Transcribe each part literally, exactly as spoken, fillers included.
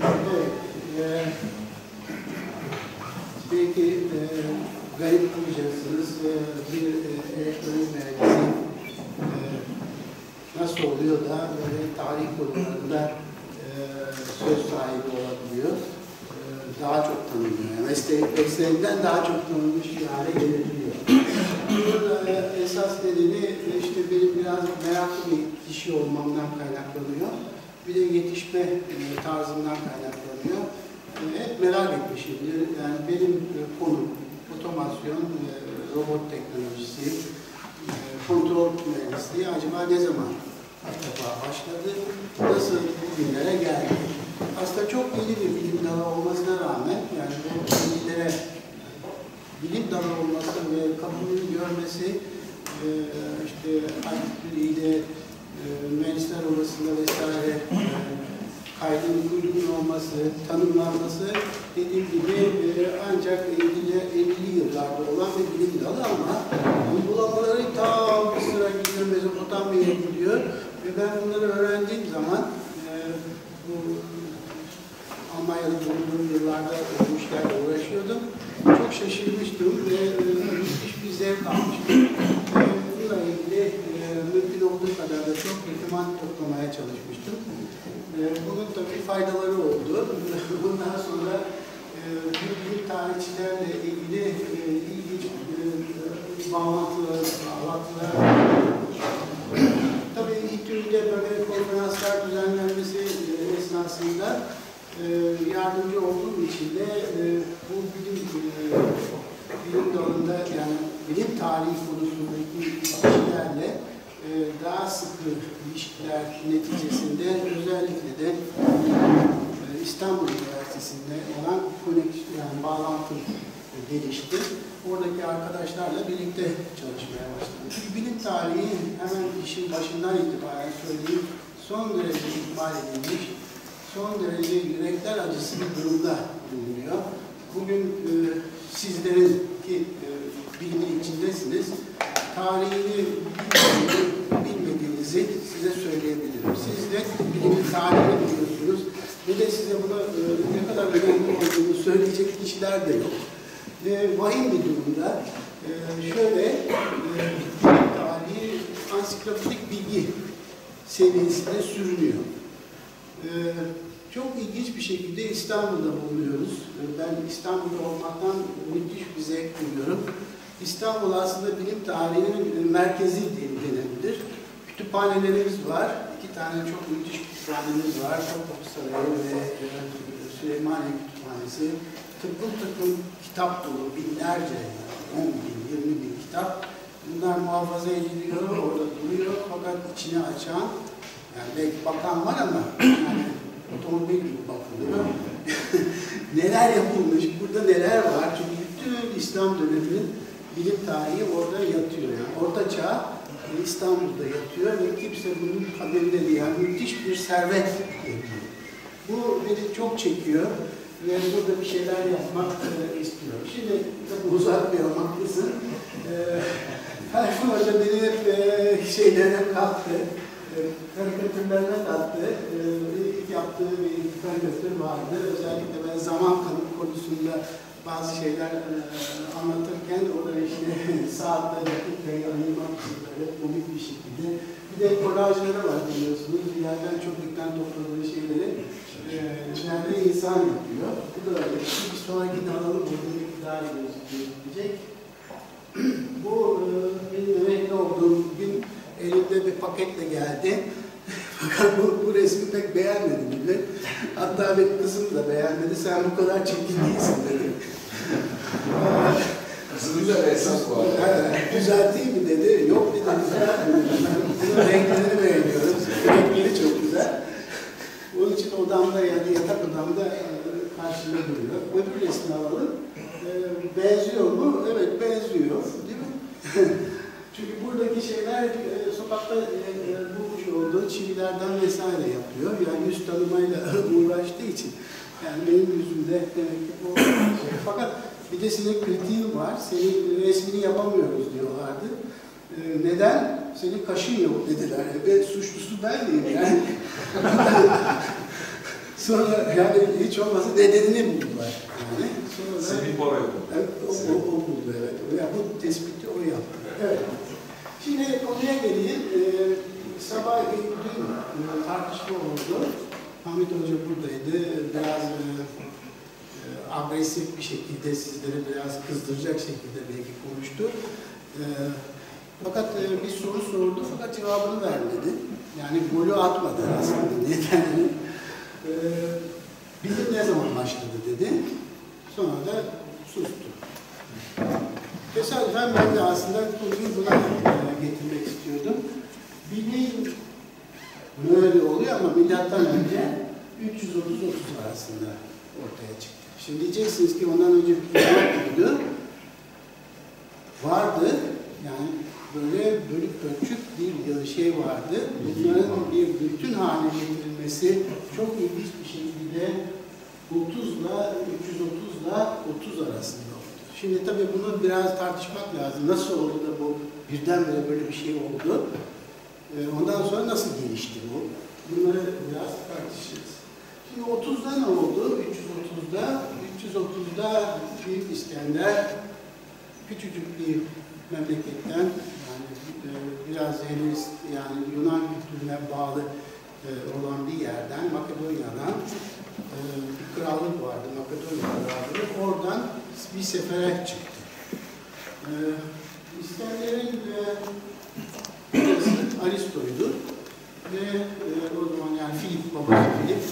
Evet, e, belki e, garip bulacaksınız. E, bir e, elektronik mühendisi e, nasıl oluyor da böyle tarih konularında e, söz sahibi olabiliyor. E, daha çok tanınıyor. Yani mesleği, mesleğinden daha çok tanınmış bir hale gelebiliyor. Bunun e, esas nedeni işte benim biraz meraklı bir kişi olmamdan kaynaklanıyor. Bir de yetişme e, tarzından kaynaklanıyor. E, hep merak etmişimdir. Yani benim e, konum otomasyon, e, robot teknolojisi, e, kontrol mühendisliği acaba ne zaman acaba başladı? Nasıl bugünlere geldi? Aslında çok yeni bir bilim dalı olmasına rağmen, yani bu bilgilere bilim dalı olması ve kabulünü görmesi, e, işte Atatürk'ü e, mühendisler odasında vesaire e, kaydın uygun olması, tanımlanması dediğim gibi e, ancak elli yıllarda olan bir bilim dalı ama uygulamaları ta Mısır'a gidiyor, Mezopotamya'ya gidiyor ve ben bunları öğrendiğim zaman e, bu Almanya'da bulunduğum yıllarda bu işlerle uğraşıyordum. Çok şaşırmıştım ve e, müthiş bir zevk almıştım. E, bununla ilgili e, mümkün olduğu kadar da çok doküman toplamaya çalışmıştım. E, bunun tabii faydaları oldu. Bundan sonra e, büyük tarihçilerle ilgili e, ilginç e, bağlantılar, bağlantılar. Tabii İTÜ'de böyle konferanslar düzenlenmesi e, esnasında e, yardımcı olduğum için de e, bu bilim, e, bilim dalında, yani bilim tarihi konusundaki kişilerle e, daha sıkı ilişkiler neticesinde özellikle de e, İstanbul Üniversitesi'nde olan koneksiyon, yani bağlantı gelişti. Oradaki arkadaşlarla birlikte çalışmaya başladım. Çünkü bilim tarihi hemen işin başından itibaren söyleyeyim, son derece ihmal edilmiş, son derece yürekler acısı bir durumda bulunuyor. Bugün e, sizlerin ki e, bilimin içindesiniz, tarihini bilmediğinizi size söyleyebilirim. Siz de bilimin tarihini biliyorsunuz ve de size bunu e, ne kadar önemli olduğunu söyleyecek kişiler de yok. E, vahim bir durumda. E, şöyle, e, tarihi ansiklopedik bilgi seviyesinde sürünüyor. E, çok ilginç bir şekilde İstanbul'da bulunuyoruz. E, ben İstanbul'da olmaktan müthiş bir zevk duyuyorum. İstanbul aslında bilim tarihinin merkezi denilebilir. Kütüphanelerimiz var. İki tane çok müthiş kütüphanemiz var. Topkapı Sarayı ve e, Süleymaniye Kütüphanesi. Tıklım tıklım kitap dolu, binlerce, on bin, yirmi bin kitap. Bunlar muhafaza ediliyor, orada duruyor. Fakat içine açan, yani belki bakan var ama yani otomobil gibi bakılıyor. Neler yapılmış, burada neler var? Çünkü bütün İslam döneminin bilim tarihi orada yatıyor. Yani Orta Çağ İstanbul'da yatıyor ve kimse bunun haberinde değil. Yani müthiş bir servet yapıyor. Bu beni çok çekiyor ve burada bir şeyler yapmak e, istiyorum. Şimdi tabii uzatmayalım, haklısın. E, Tayfun Hoca beni hep e, şeylerine kattı, e, karikatürlerine kattı. E, ilk yaptığı bir karikatür vardı. Özellikle ben zaman konusunda bazı şeyler e, anlatırken o da işte saatle dakikayı ayırmak için böyle komik bir şekilde. Bir de kolajları var biliyorsunuz. Bir yerden çöplükten topladığı şeyleri e, içeride insan yapıyor. Bu da öyle. Bir sonraki alalım, burada bir daha iyi gözükecek. Bu e, benim emekli olduğum gün elimde bir paketle geldi. Fakat bu, bu resmi pek beğenmedi bile. Hatta benim kızım da beğenmedi. Sen bu kadar çirkin değilsin dedi. Kızımız da esas bu arada. Düzelteyim mi dedi. Yok dedi. Bunun renklerini beğeniyorum. Renkleri çok güzel. Onun için odamda, yani yatak odamda karşımda duruyor. Öbür resmi alalım. Benziyor mu? Evet, benziyor. Değil mi? Çünkü buradaki şeyler e, sokakta e, bulmuş olduğu çivilerden vesaire yapıyor. Yani yüz tanımayla uğraştığı için. Yani benim yüzümde demek ki bu şey. Fakat bir de senin kritiğin var. Senin resmini yapamıyoruz diyorlardı. E, neden? Senin kaşın yok dediler. Ve suçlusu ben değilim yani. Sonra yani hiç olmazsa nedenini buldular. Yani sonra Senin para yok. Evet, o, o, o buldu evet. Yani bu tespiti o yaptı. Evet. Şimdi konuya geleyim. Ee, sabah dün e, tartışma oldu. Hamit Hoca buradaydı. Biraz e, e, agresif bir şekilde sizleri biraz kızdıracak şekilde belki konuştu. E, fakat e, bir soru sordu fakat cevabını vermedi. Yani golü atmadı aslında. Nedenini. E, bilim ne zaman başladı dedi. Sonra da sustu. Tesadüfen ben de aslında konuyu buna getirmek istiyordum. Bilim böyle oluyor ama milattan önce üç yüz otuz otuz arasında ortaya çıktı. Şimdi diyeceksiniz ki ondan önce bir yoktu. Vardı. Yani böyle bölük ölçük bir şey vardı. Bunların bir bütün haline getirilmesi çok ilginç bir şekilde otuzla üç yüz otuzla otuz arasında oldu. Şimdi tabii bunu biraz tartışmak lazım. Nasıl oldu da bu birdenbire böyle bir şey oldu? Ondan sonra nasıl gelişti bu? Bunları biraz tartışırız. Şimdi otuzda ne oldu? üç yüz otuzda üç yüz otuzda Büyük İskender küçücük bir memleketten yani biraz Hellenist yani Yunan kültürüne bağlı olan bir yerden Makedonya'dan bir krallık vardı, Makedonya krallığı. Oradan bir sefere çıktı. İskender'in babası Aristo'ydu ve o zaman yani Filip, babası Filip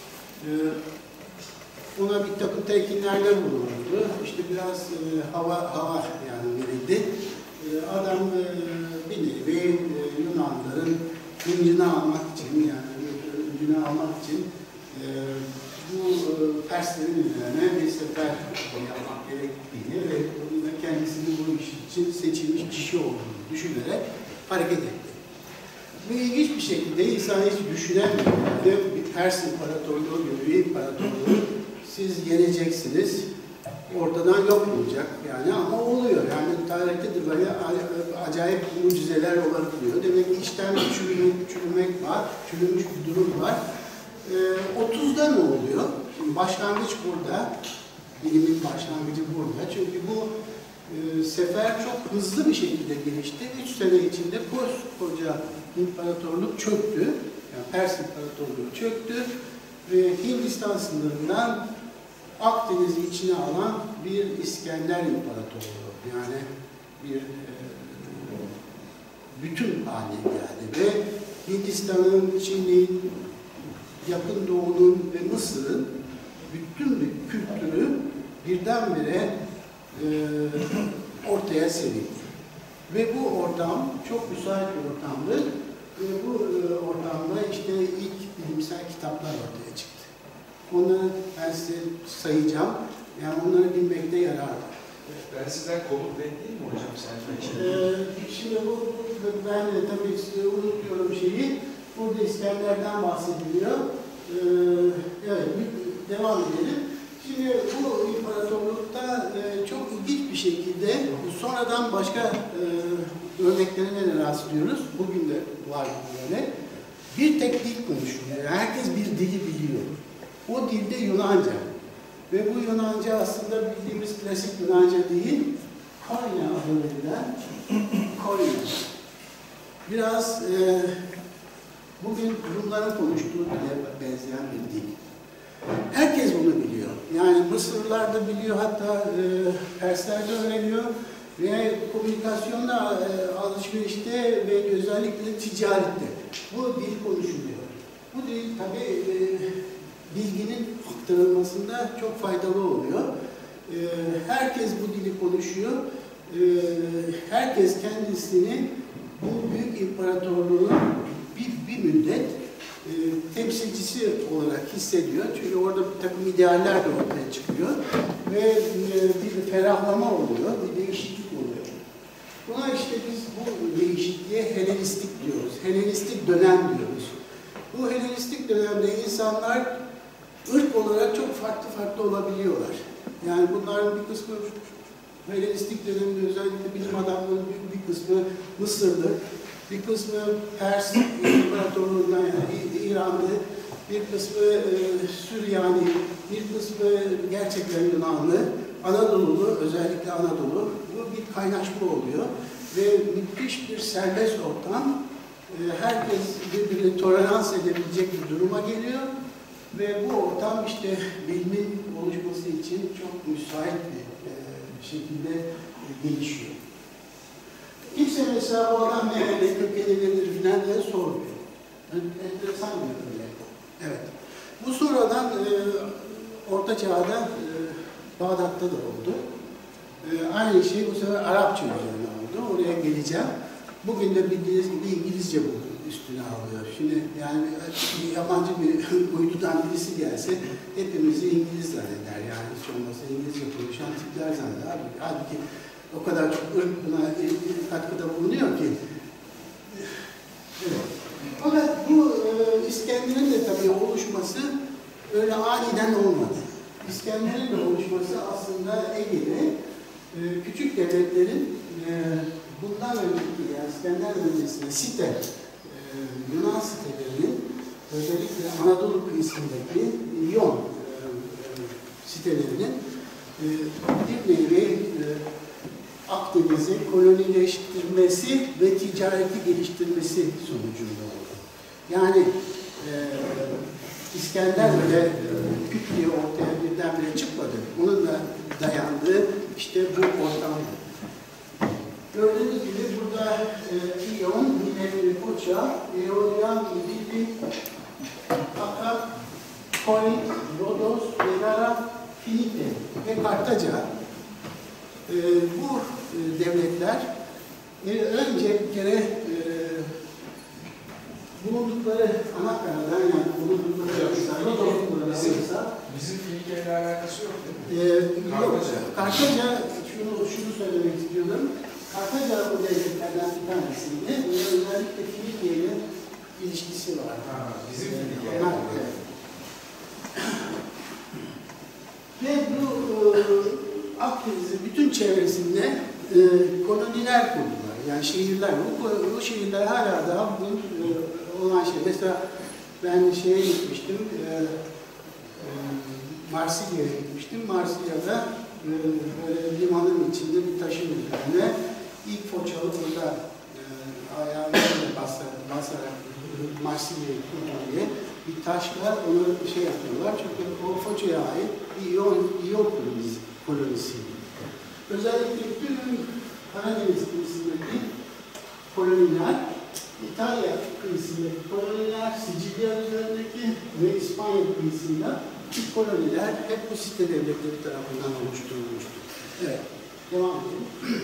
ona bir takım telkinlerde bulundu. İşte biraz hava hava yani verildi. Adam bir nevi Yunanların hıncını almak için yani hıncını almak için bu Perslerin üzerine bir sefer yapmak gerektiğini ve kendisinin bu iş için seçilmiş kişi olduğunu düşünerek hareket etti. Ve ilginç bir şekilde insan hiç düşünemiyor. Bir Pers İmparatorluğu gibi bir imparatorluğu siz yeneceksiniz, ortadan yok olacak yani ama oluyor. Yani tarihte de böyle acayip mucizeler olabiliyor. Demek ki içten bir çürümek, çürümek var, çürümüş bir durum var. Ee, otuzda ne oluyor? Şimdi başlangıç burada, bilimin başlangıcı burada. Çünkü bu e, sefer çok hızlı bir şekilde gelişti. Üç sene içinde koskoca imparatorluk çöktü. Yani Pers İmparatorluğu çöktü ve Hindistan sınırından Akdeniz'i içine alan bir İskender İmparatorluğu. Yani bir e, bütün haline geldi ve Hindistan'ın, Çin'in, Yakın Doğu'nun ve Mısır'ın bütün bir kültürü birdenbire e, ortaya serildi. Ve bu ortam çok müsait bir ortamdı. Ve bu e, ortamda işte ilk bilimsel kitaplar ortaya çıktı. Onları ben size sayacağım. Yani onları bilmekte yarar var. Ben sizden konuk bekleyeyim mi hocam? Sen ee, şimdi bu, bu ben de tabii size unutuyorum şeyi. Burada İskender'den bahsediliyor. Ee, evet, devam edelim. Şimdi bu imparatorlukta e, çok ilginç bir şekilde sonradan başka e, örneklerine de rastlıyoruz. Bugün de var böyle. Bir tek dil konuşuluyor. Herkes bir dili biliyor. O dilde Yunanca. Ve bu Yunanca aslında bildiğimiz klasik Yunanca değil, Koine adı verilen Koine. Biraz e, bugün Rumların konuştuğu dile benzeyen bir dil. Herkes bunu biliyor. Yani Mısırlılar da biliyor, hatta e, Persler de öğreniyor. Ve komünikasyonda, e, alışverişte ve özellikle ticarette bu dil konuşuluyor. Bu dil tabii e, bilginin aktarılmasında çok faydalı oluyor. E, herkes bu dili konuşuyor. E, herkes kendisini bu büyük imparatorluğun bir, bir müddet e, temsilcisi olarak hissediyor. Çünkü orada bir takım idealler de ortaya çıkıyor. Ve e, bir ferahlama oluyor, bir değişiklik oluyor. Buna işte biz bu değişikliğe Helenistik diyoruz. Helenistik dönem diyoruz. Bu Helenistik dönemde insanlar ırk olarak çok farklı farklı olabiliyorlar. Yani bunların bir kısmı Helenistik döneminde özellikle bilim adamlarının büyük bir kısmı Mısırlı, bir kısmı Pers İmparatorluğundan yani İranlı, bir kısmı e, Süryani, bir kısmı gerçekten Yunanlı, Anadolu'lu, özellikle Anadolu. Bu bir kaynaşma oluyor ve müthiş bir serbest ortam. E, herkes birbirini tolerans edebilecek bir duruma geliyor ve bu ortam işte bilimin oluşması için çok müsait bir e, şekilde e, gelişiyor. Kimse mesela bu adam nerede, kökenilir filan diye sormuyor. Enteresan bir örnek. Evet. Bu sonradan e, Orta Çağ'da e, Bağdat'ta da oldu. E, aynı şey bu sefer Arapça üzerine oldu. Oraya geleceğim. Bugün de bildiğiniz gibi İngilizce bu üstüne alıyor. Şimdi yani bir yabancı bir uydudan birisi gelse hepimizi İngiliz zanneder. Yani hiç olmazsa İngilizce konuşan tipler zanneder. Halbuki o kadar çok ırk buna katkıda bulunuyor ki. Evet. Fakat bu e, İskender'in de tabii oluşması öyle aniden olmadı. İskender'in de oluşması aslında Ege'de e, küçük devletlerin e, bundan önceki, yani İskender öncesinde site, e, Yunan sitelerinin özellikle Anadolu kıyısındaki İyon e, e, sitelerinin e, bir nevi e, Akdeniz'i kolonileştirmesi ve ticareti geliştirmesi sonucunda oldu. Yani e, İskender böyle e, küt diye ortaya birdenbire çıkmadı. Onun da dayandığı işte bu ortamdı. Gördüğünüz gibi burada e, İyon, Minevi, Foça, Eolian, İdili, Akka, Korinth, Rodos, Megara, Finike ve Kartaca. E, bu e, devletler e, önce bir kere e, bulundukları Anakara'dan, yani bulundukları Rodos'tan bizim, bizim Finike ile alakası yok değil mi? E, Kartaca. Kartaca, şunu, şunu söylemek istiyorum. Kartaca bu devletlerden bir tanesiydi. Ve özellikle Finike ile ilişkisi var. Ha, bizim Finike. Evet. Ve bu e, Akdeniz'in bütün çevresinde e, koloniler kurdular. Yani şehirler. Bu, bu şehirler hala daha bugün e, olan şey. Mesela ben şeye gitmiştim, e, e, Marsilya'ya gitmiştim. Marsilya'da e, böyle limanın içinde bir taşın üzerine ilk Foçalı burada e, ayağını basarak, basarak Marsilya'yı kurdu diye bir taşla onu şey yapıyorlar. Çünkü o Foça'ya ait bir İyon, İyon kolonisi. kolonisiydi. Özellikle bütün Karadeniz kıyısındaki koloniler, İtalya kıyısındaki koloniler, Sicilya üzerindeki ve İspanya kıyısında bu koloniler hep bu site devletleri tarafından oluşturulmuştu. Evet, devam edelim.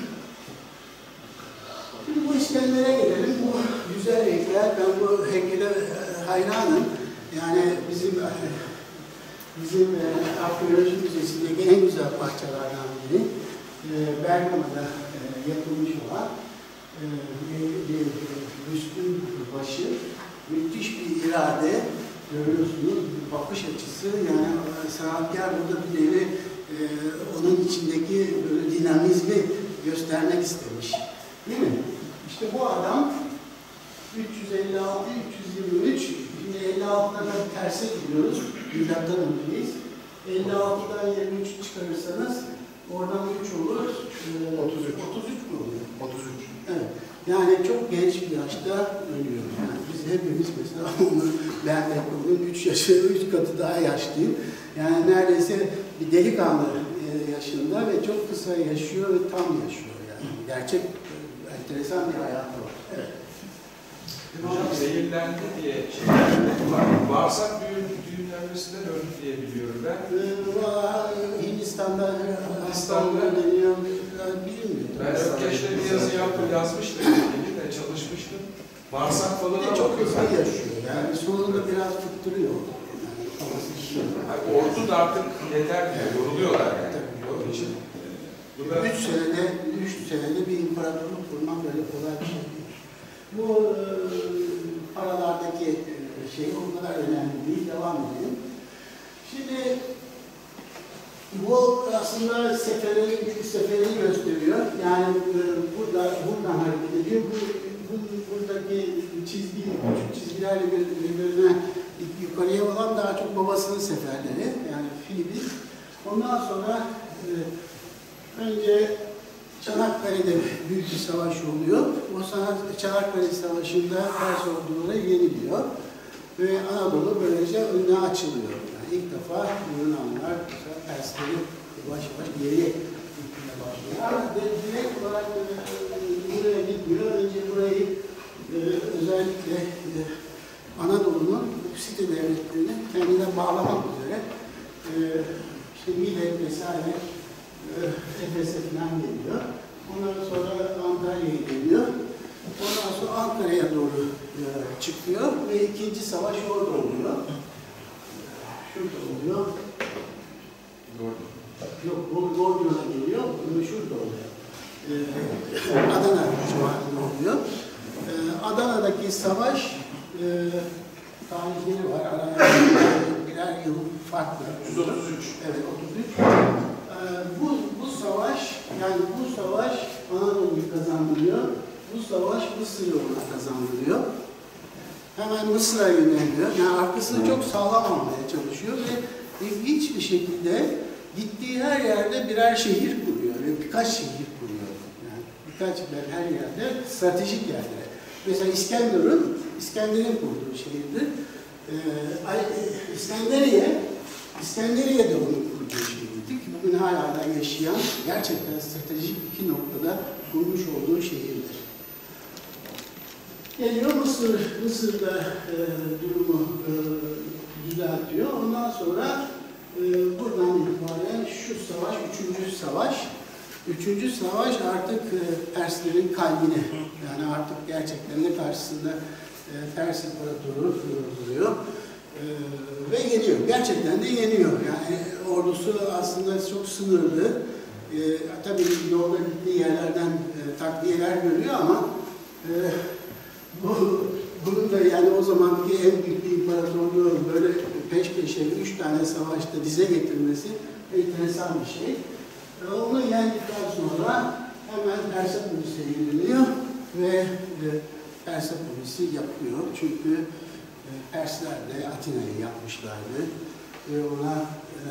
Şimdi bu İskender'e gelelim. Bu güzel heykel, ben bu heykele hayranım. Yani bizim bizim e, Arkeoloji Müzesi'ndeki en güzel parçalardan biri. E, Bergama'da e, yapılmış olan e, bir, bir büstün başı, müthiş bir irade, görüyorsunuz, bir bakış açısı. Yani sanatkar burada bir nevi e, onun içindeki böyle dinamizmi göstermek istemiş. Değil mi? İşte bu adam üç yüz elli altı üç yüz yirmi üç, şimdi elli altıda terse gidiyoruz, milattan önceyiz. elli altıdan yirmi üç çıkarırsanız oradan üç olur, otuz üç. otuz üç mü oluyor? otuz üç. Evet. Yani çok genç bir yaşta ölüyor. Yani biz hepimiz mesela onu ben de bugün üç yaşı, üç katı daha yaşlıyım. Yani neredeyse bir delikanlı yaşında ve çok kısa yaşıyor ve tam yaşıyor yani. Gerçek enteresan bir hayatı var. Evet. Hocam zehirlendi diye şey var. Bağırsak düğün, düğünlenmesinden öldü diye biliyorum ben. Ee, Hindistan'da Hindistan'da deniyor, bilinmiyor. Ben Ökkeş'te bir yazı yaptım, yazmıştım. De çalışmıştım. Bağırsak falan da çok hızlı yaşıyor. Yani sonunda biraz tutturuyor. Yani ordu da artık yeter diyor, yoruluyorlar yani. Onun için. Üç senede, üç senede bir imparatorluk kurmak böyle kolay bir şey değil. Bu e, paralardaki e, şey o kadar önemli değil. Devam edelim. Şimdi bu aslında seferin, seferini gösteriyor. Yani e, burada, buradan hareket ediyor. Bu, bu, buradaki çizgi, küçük çizgilerle birbirine yukarıya olan daha çok babasının seferleri, yani Filip'in. Ondan sonra e, önce Çanakkale'de büyük bir savaş oluyor. O Çanakkale Savaşı'nda Pers orduları yeniliyor. Ve Anadolu böylece önüne açılıyor. Yani ilk defa Yunanlar, Persleri yavaş yavaş geriye gitmeye başlıyor. Ama direkt olarak e, buraya gitmiyor. Önce burayı e, özellikle e, Anadolu'nun site devletlerini kendine bağlamak üzere e, işte Milet vesaire e, Efes'e falan geliyor. Ondan sonra Antalya'ya geliyor. Ondan sonra Ankara'ya doğru e, çıkıyor ve ikinci savaş orada oluyor. Şurada oluyor. Yok, Gordion'a geliyor. Şurada oluyor. E, Adana civarında oluyor. E, Adana'daki savaş e, tarihleri var. Araya birer yıl farklı. yüz otuz üç. Evet, otuz üç. E, bu, bu savaş, yani bu savaş Anadolu'yu kazandırıyor. Bu savaş Mısır yoluna kazandırıyor. Hemen Mısır'a yöneliyor. Yani arkasını çok sağlam almaya çalışıyor ve ilginç bir şekilde gittiği her yerde birer şehir kuruyor ve birkaç şehir kuruyor. Yani birkaç her yerde stratejik yerlere. Mesela İskenderun, İskender'in kurduğu şehirdir. Ee, İskenderiye, İskenderiye de onun kurduğu şehirdi. Bugün hala da yaşayan, gerçekten stratejik iki noktada kurmuş olduğu şehirdir. Geliyor Mısır, Mısır'da e, durumu e, düzeltiyor. Ondan sonra e, buradan itibaren şu savaş, üçüncü savaş. Üçüncü savaş artık e, Perslerin kalbine, yani artık gerçekten de karşısında e, Pers İmparatoru duruyor. E, ve yeniyor. Gerçekten de yeniyor. Yani ordusu aslında çok sınırlı. E, tabii yolda gittiği yerlerden e, takviyeler görüyor ama e, Bu, bunun da yani o zamanki en büyük bir imparatorluğu böyle peş peşe üç tane savaşta dize getirmesi enteresan bir şey. Onu yendikten sonra hemen Persepolis'e yürünüyor ve e, Persepolis'i yapıyor. Çünkü e, Persler de Atina'yı yapmışlardı ve ona e,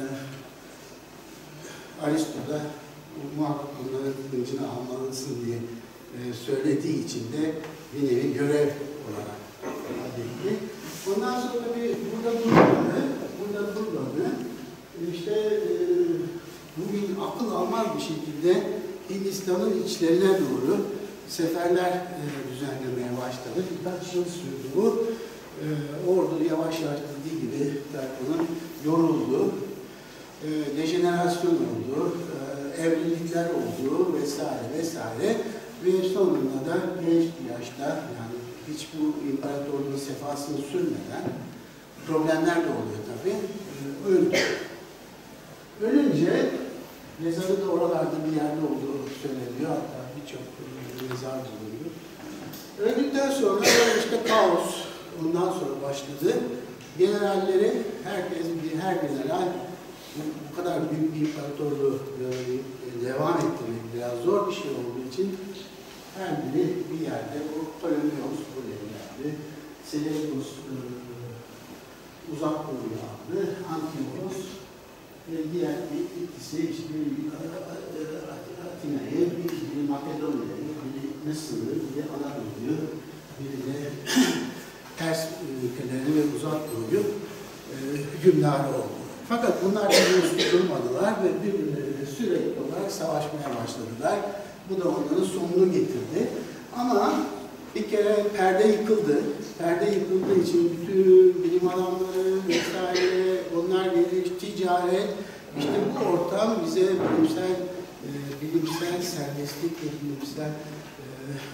Aristo'da muhakkak onların kılıcını almalısın diye e, söylediği için de bir nevi görev olarak adetli. Ondan sonra bir burada durmadı, burada durmadı. İşte e, bugün akıl almaz bir şekilde Hindistan'ın içlerine doğru seferler e, düzenlemeye başladı. Birkaç yıl sürdü bu. E, ordu yavaş yavaş dediği gibi tarafının yoruldu. E, dejenerasyon oldu, e, evlilikler oldu vesaire vesaire. Ve sonunda da genç bir yaşta, yani hiç bu imparatorluğun sefasını sürmeden, problemler de oluyor tabii, öldü. Ölünce, mezarı da oralarda bir yerde olduğu söyleniyor, hatta birçok mezar bulunuyor. Öldükten sonra işte kaos, ondan sonra başladı. Generalleri, herkes, her general bu kadar büyük bir imparatorluğu devam ettirmek biraz zor bir şey olduğu için her biri bir yerde, o Ptolemaios buraya geldi, Seleucus e, uzak doğuya aldı, Antiochos ve diğer bir ikisi işte Atina'yı, biri Makedonya'yı, biri Mısır'ı, biri Anadolu'yu, biri de ters ülkeleri ve uzak doğuyu e, hükümdarı oldu. Fakat bunlar birbirine durmadılar ve birbirleriyle sürekli olarak savaşmaya başladılar. Bu da onların sonunu getirdi. Ama bir kere perde yıkıldı. Perde yıkıldığı için bütün bilim adamları vesaire, onlar gelir, ticaret, işte bu ortam bize bilimsel, e, bilimsel serbestlik ve bilimsel e,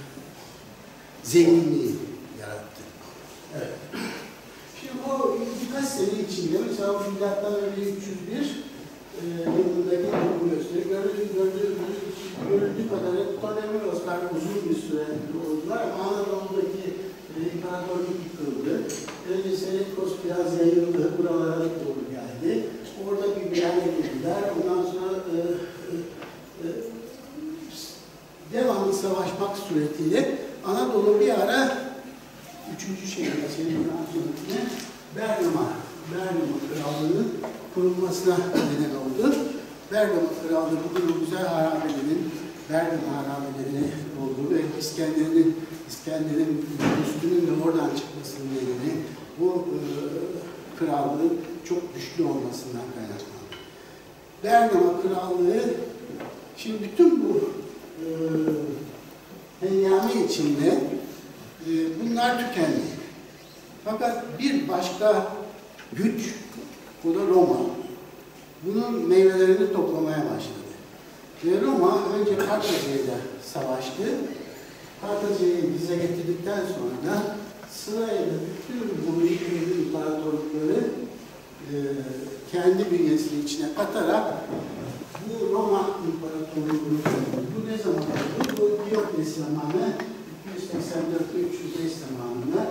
zenginliği yarattı. Evet. Şimdi bu birkaç sene içinde, mesela milattan önce üç yüz bir e, yılındaki durumu gösteriyor. Gördüğü, gördüğü, görüldüğü kadarıyla Ptolemaioslar uzun bir süre oldular ama Anadolu'daki e, imparatorluk yıkıldı. Önce Seleucus biraz yayıldı, buralara doğru geldi. Orada bir birane girdiler. Ondan sonra e, e, e, devamlı savaşmak suretiyle Anadolu bir ara üçüncü şehirde, senin sonrasında Bergama, Bergama Krallığı'nın kurulmasına neden oldu. Bergama Krallığı bugün o güzel harabelerinin, Bergama harabeleri olduğu ve İskender'in İskender'in üstünün de oradan çıkmasının nedeni bu e, krallığın çok güçlü olmasından kaynaklandı. Bergama Krallığı, şimdi bütün bu e, hengame içinde e, bunlar tükendi. Fakat bir başka güç, bu da Roma, bunun meyvelerini toplamaya başladı. Ve Roma önce Kartaca'yla savaştı. Kartaca'yı bize getirdikten sonra da sırayla bütün bu büyük imparatorlukları e, kendi bünyesinin içine katarak bu Roma İmparatorluğu'nu kurdu. Bu ne zaman oldu? Bu Diokles zamanı iki yüz seksen dört üç yüz beş zamanında.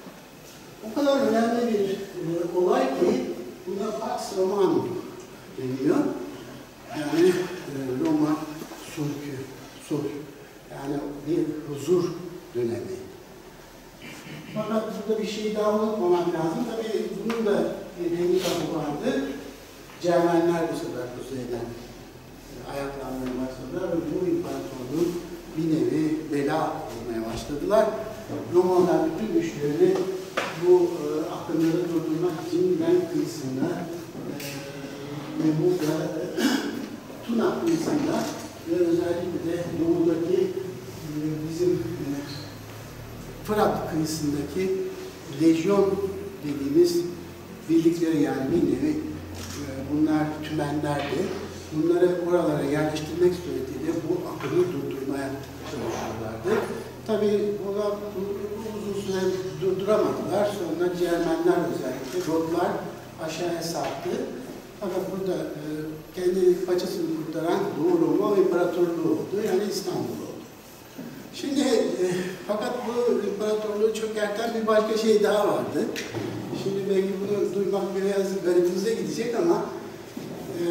O kadar önemli bir e, olay ki buna Pax Romanum deniyor. Yani e, Roma sulhü, sulh. Yani bir huzur dönemi. Fakat burada bir şey daha unutmamak lazım. Tabii bunun da bir handikapı vardı. Cermenler bu sefer kuzeyden e, ayaklanmaya başladılar ve bu imparatorluğun bir nevi bela olmaya başladılar. Romalılar bütün güçlerini bu e, akınları durdurmak için Ren kıyısında e, ve burada e, Tuna kıyısında ve özellikle de doğudaki e, bizim e, Fırat kıyısındaki lejyon dediğimiz birlikleri, yani bir nevi e, bunlar tümenlerdi. Bunları oralara yerleştirmek suretiyle bu akını durdurmaya çalışıyorlardı. Tabii buna uzun süre durduramadılar. Sonra Cermenler, özellikle Gotlar aşağıya sarktı. Fakat burada e, kendi paçasını kurtaran Doğu Roma İmparatorluğu oldu. Yani İstanbul oldu. Şimdi e, fakat bu imparatorluğu çökerten bir başka şey daha vardı. Şimdi belki bunu duymak biraz garibinize gidecek ama e,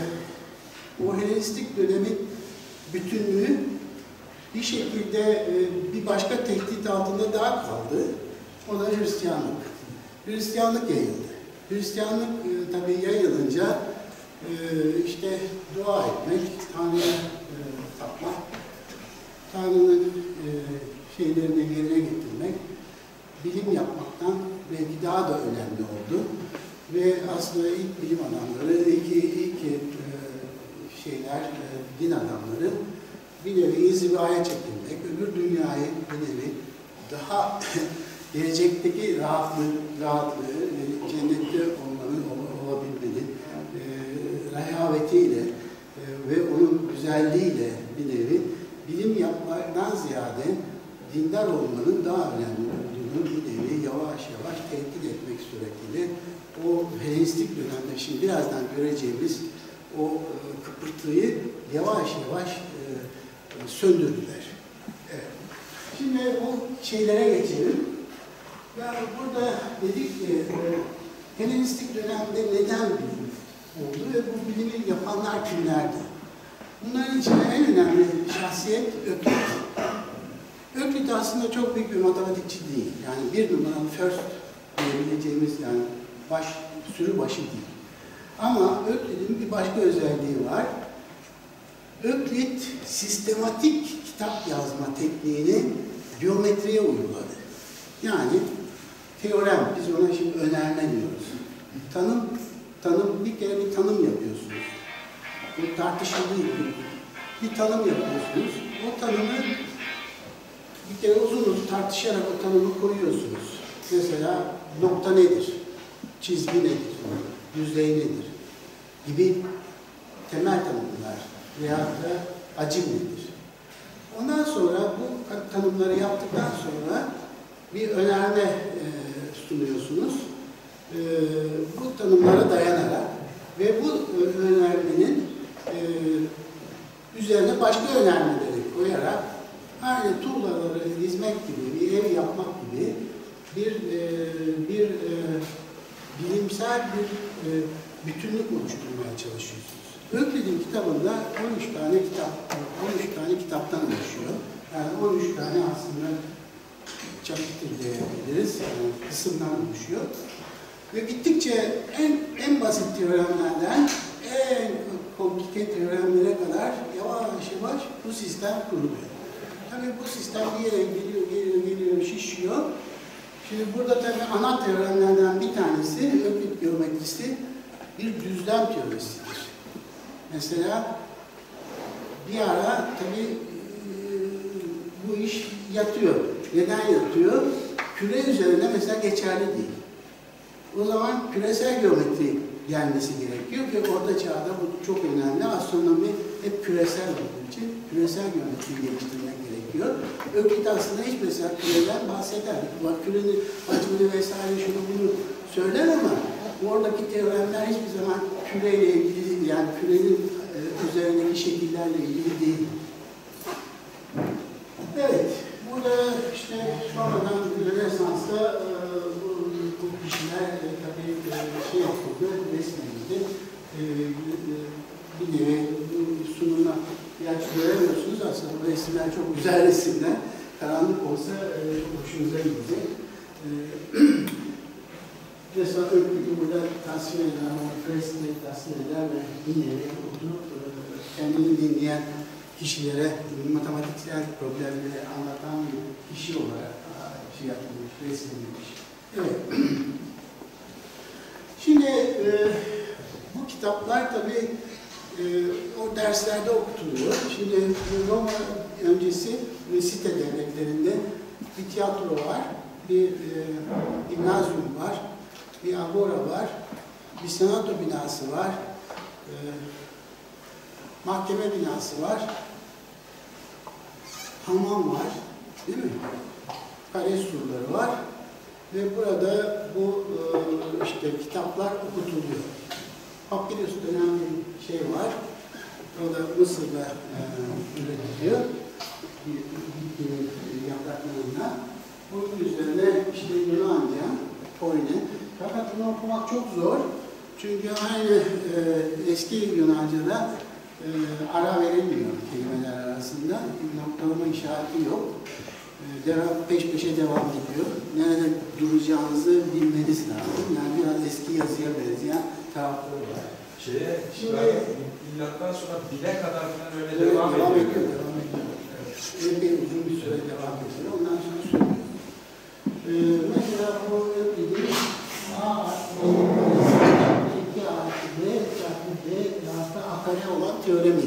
o Helenistik dönemin bütünlüğü bir şekilde e, bir başka tehdit altında daha kaldı. O da Hristiyanlık. Hristiyanlık yayıldı. Hristiyanlık e, tabii yayılınca e, işte dua etmek, Tanrı'ya e, tapmak, Tanrı'nın e, şeylerini yerine getirmek, bilim yapmaktan belki daha da önemli oldu. Ve aslında ilk bilim adamları, ilk, ilk e, şeyler, e, din adamları bir nevi inzivaya çekilmek, öbür dünyayı bir nevi daha gelecekteki rahatlığı, rahatlığı e, cennette olmanın, olabilmenin e, rehavetiyle e, ve onun güzelliğiyle bir nevi bilim yapmaktan ziyade dindar olmanın daha önemli olduğunu bir nevi yavaş yavaş tehdit etmek suretiyle o Helenistik dönemde şimdi birazdan göreceğimiz o e, kıpırtıyı yavaş yavaş e, söndürdüler. Evet. Şimdi o şeylere geçelim. Yani burada dedik ki e, Helenistik dönemde neden bilim oldu ve bu bilimi yapanlar kimlerdi? Bunların içinde en önemli şahsiyet Öklit. Öklit aslında çok büyük bir matematikçi değil. Yani bir numaralı first diyebileceğimiz, yani baş, sürü başı değil. Ama Öklit'in bir başka özelliği var. Öklit sistematik kitap yazma tekniğini geometriye uyguladı. Yani teorem, biz ona şimdi önerme diyoruz. Tanım, tanım bir kere bir tanım yapıyorsunuz. Bu tartışıldığı gibi bir tanım yapıyorsunuz. O tanımı bir kere uzun uzun tartışarak o tanımı koyuyorsunuz. Mesela nokta nedir? Çizgi nedir? Yüzey nedir? Gibi temel tanımlar veya da hacim nedir? Ondan sonra bu tanımları yaptıktan sonra bir önerme e, sunuyorsunuz. E, bu tanımlara dayanarak ve bu önermenin e, üzerine başka önermeleri koyarak aynı tuğlaları dizmek gibi, bir ev yapmak gibi bir e, bir e, bilimsel bir e, bütünlük oluşturmaya çalışıyorsunuz. Öklid'in kitabında on üç tane kitap, on üç tane kitaptan oluşuyor. Yani on üç tane aslında chapter diyebiliriz, yani kısımdan oluşuyor. Ve gittikçe en, en basit teoremlerden en komplike teoremlere kadar yavaş yavaş bu sistem kuruluyor. Tabii bu sistem bir yere geliyor, geliyor, geliyor, şişiyor. Şimdi burada tabii ana teoremlerden bir tanesi Öklit geometrisi bir düzlem teorisidir. Mesela bir ara tabii e, bu iş yatıyor. Neden yatıyor? Küre üzerinde mesela geçerli değil. O zaman küresel geometri gelmesi gerekiyor ki orta çağda bu çok önemli. Astronomi hep küresel olduğu için küresel geometriyi geliştirmek gerekiyor. Öklit aslında hiç mesela küreden bahseder. Bak kürenin hacmini vesaire şunu bunu söyler ama oradaki teoremler hiçbir zaman küreyle ilgili, yani kürenin e, üzerindeki şekillerle ilgili değil. Evet, burada işte sonradan Rönesans'ta e, bu, bu kişiler e, tabii e, şey yapıldı, resmedildi. E, e, bir nevi bu sunumla gerçi göremiyorsunuz aslında bu resimler çok güzel resimler. Karanlık olsa e, çok hoşunuza gidecek. E, Mesela Öklit'i burada tasvir eden, o fresini tasvir eden ve bir nevi oturup e, kendini dinleyen kişilere matematiksel problemleri anlatan bir kişi olarak şey yapılmış, resmedilmiş. Evet. Şimdi e, bu kitaplar tabii e, o derslerde okutuluyor. Şimdi Roma öncesi ve site devletlerinde bir tiyatro var, bir e, gimnazyum var, bir agora var, bir senato binası var, e, mahkeme binası var, hamam var, değil mi? Kare surları var ve burada bu e, işte kitaplar okutuluyor. Papyrus denen bir şey var, o da Mısır'da e, üretiliyor, bitkinin yapraklarından. Bunun üzerine işte Yunanca, Koine. Fakat bunu okumak çok zor. Çünkü aynı e, eski Yunanca'da e, ara verilmiyor kelimeler arasında. Bir noktalama işareti yok. E, devam, peş peşe devam ediyor. Nerede duracağınızı bilmeniz lazım. Yani biraz eski yazıya benzeyen tarafları var. Şeye, Şimdi milattan sonra bile kadar falan öyle evet, devam, devam ediyor. ediyor. Devam ediyor. Evet. Epey uzun bir süre devam ediyor. Ondan sonra söylüyor. Ee, mesela bu Öklit'in A artı iki artı B çarpı B artı A kare olan teoremi.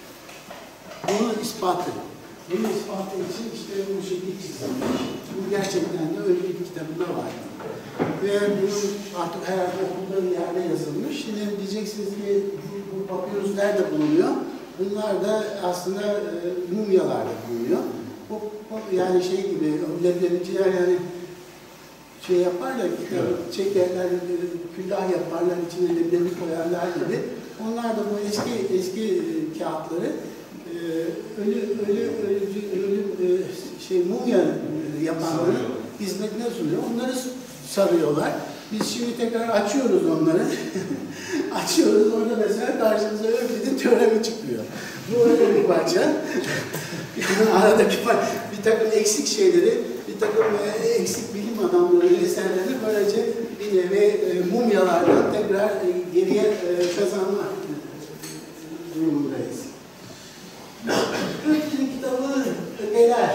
Bunun ispatı. Bunun ispatı için işte bu şekilde çizilmiş. Bu gerçekten de Öklit kitabında var. Ve bunun artık herhalde okulda bir yerde yazılmış. Şimdi diyeceksiniz ki bu, bu papyrus nerede bulunuyor? Bunlar da aslında e, mumyalarda bulunuyor. Bu, bu yani şey gibi, leblebiciler yani şey yaparlar, kitabı çekerler, küllah yaparlar, içine leblebi koyarlar gibi. Onlar da bu eski eski e, kağıtları e, ölü ölü ölü, ölü e, şey mumya e, yapanların hizmetine sunuyor. Onları sarıyorlar. Biz şimdi tekrar açıyoruz onları. Açıyoruz, orada mesela karşımıza Öklit'in teoremi çıkıyor. Bu öyle bir parça. Aradaki bir takım eksik şeyleri, bir takım e, eksik bilim adamlarının eserlerini böylece bir nevi e, mumyalardan tekrar e, geriye e, kazanma durumundayız. Öklit'in kitabı Ögeler,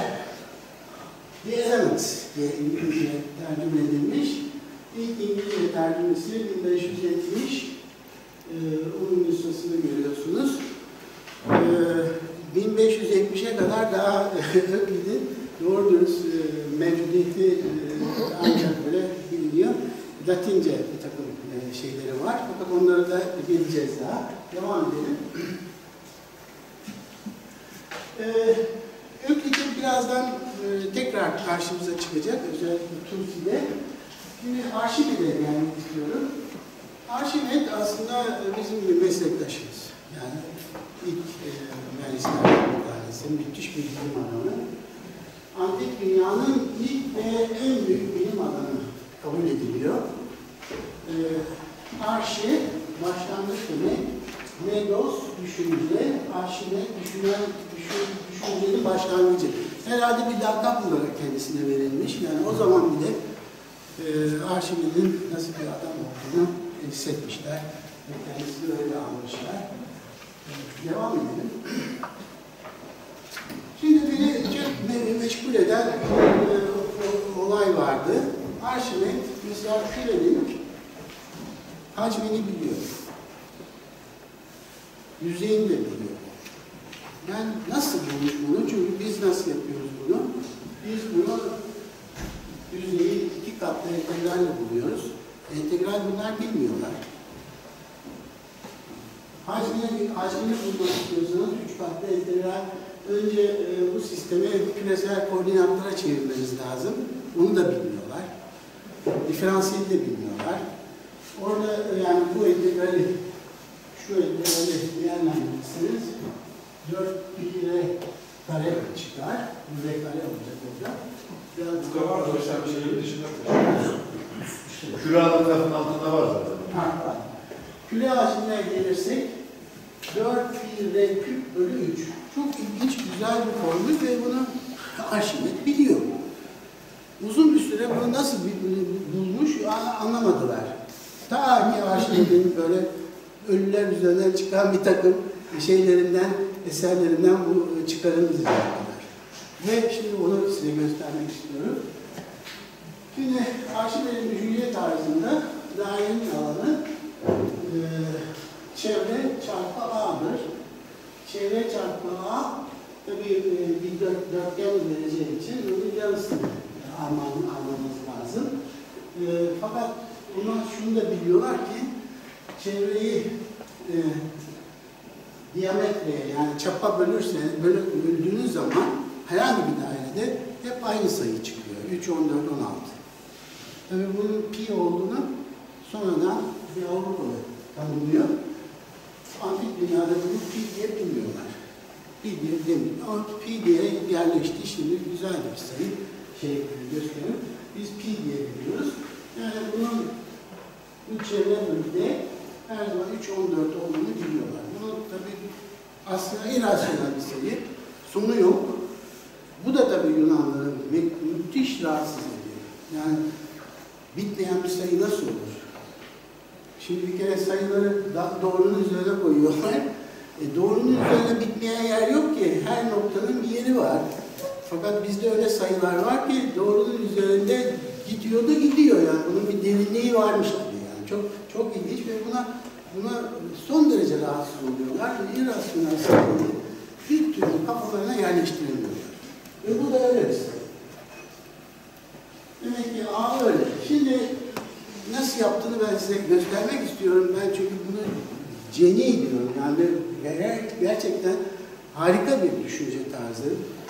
The Elements diye İngilizce tercüme edilmiş. İlk İngilizce tercümesi bin beş yüz yetmiş. Ee, onun nüshasını görüyorsunuz. Ee, bin beş yüz yetmişe kadar daha Öklit'in doğru dürüst e, mevcudiyeti e, ancak böyle biliniyor. Latince bir takım e, şeyleri var. Fakat onları da bileceğiz daha. Devam edelim. Ee, Öklit'in birazdan e, tekrar karşımıza çıkacak. Özellikle Türkiye'de. Şimdi Arşimed'e gelmek istiyorum. Arşimed aslında bizim bir meslektaşımız. Yani ilk e, mühendislerden bir tanesi, müthiş bir bilim adamı. Antik dünyanın ilk ve en büyük bilim adamı kabul ediliyor. E, Arşi, başlangıç demek, Medos düşünce, Arşimed düşünen, düşün, düşüncenin başlangıcı. Herhalde bir lakap olarak kendisine verilmiş. Yani o zaman bile e, Arşimed'in nasıl bir adam olduğunu hissetmişler. Kendisini öyle almışlar. E, devam edelim. Şimdi beni çok meşgul eden bir olay vardı. Arşimed mesela kürenin hacmini biliyor. Yüzeyini de biliyor. Ben nasıl bulmuş bunu? Çünkü biz nasıl yapıyoruz bunu? Biz bunu yüzeyi iki katlı integralle buluyoruz. İntegral bunlar bilmiyorlar. Hacmini, hacmini bulmak istiyorsanız üç katlı integral önce e, bu sistemi küresel koordinatlara çevirmeniz lazım. Bunu da bilmiyorlar. Diferansiyeli de bilmiyorlar. Orada yani bu integrali şu integrali değerlendirirseniz dört pi r kare çıkar. R kare olacak orada. Bu da var da hocam şeyin dışında taşıyoruz. Küre alanının altında var zaten. Ha, var. Küre hacmine gelirsek dört pi r küp bölü üç. Çok ilginç, güzel bir formül ve bunu Arşimed biliyor. Uzun bir süre bunu nasıl bulmuş anlamadılar. Ta ki Arşimed'in böyle ölüler üzerinden çıkan bir takım şeylerinden, eserlerinden bu çıkarımı izlediler. Ve şimdi onu size göstermek istiyorum. Şimdi Arşimed'in düşünce tarzında dairenin alanı e, çevre çarpı A'dır. Çevre çarpı A tabii e, bir dört, dörtgen vereceği için bunun yarısını alman, almamız lazım. E, fakat bunlar şunu da biliyorlar ki çevreyi e, diametreye yani çapa bölürseniz, böldüğünüz zaman herhangi bir dairede hep aynı sayı çıkıyor. üç, on dört, on altı. Tabii bunun pi olduğunu sonradan bir Avrupalı tanımlıyor. Antik dünyada bunu pi diye bilmiyorlar. Pi diye demiyor. Ama pi diye yerleşti. Şimdi güzel bir sayı şey gösteriyor. Biz pi diye biliyoruz. Yani bunun bu çevre bölgede her zaman üç, on dört olduğunu biliyorlar. Bunu tabii aslında irrasyonel bir sayı. Sonu yok. Bu da tabii Yunanlıları mü müthiş rahatsız ediyor. Yani bitmeyen bir sayı nasıl olur? Şimdi bir kere sayıları doğrunun üzerine koyuyorlar. E doğrunun üzerine bitmeyen yer yok ki. Her noktanın bir yeri var. Fakat bizde öyle sayılar var ki doğrunun üzerinde gidiyor da gidiyor yani. Bunun bir derinliği varmış gibi yani. Çok çok ilginç ve buna buna son derece rahatsız oluyorlar. İrrasyonel sayıyı bir türlü kafalarına yerleştiremiyorlar. Ve bu da öyle bir sayı. Demek ki A öyle. Şimdi nasıl yaptığını ben size göstermek istiyorum. Ben çünkü bunu ceni diyorum. Yani gerçekten harika bir düşünce tarzı.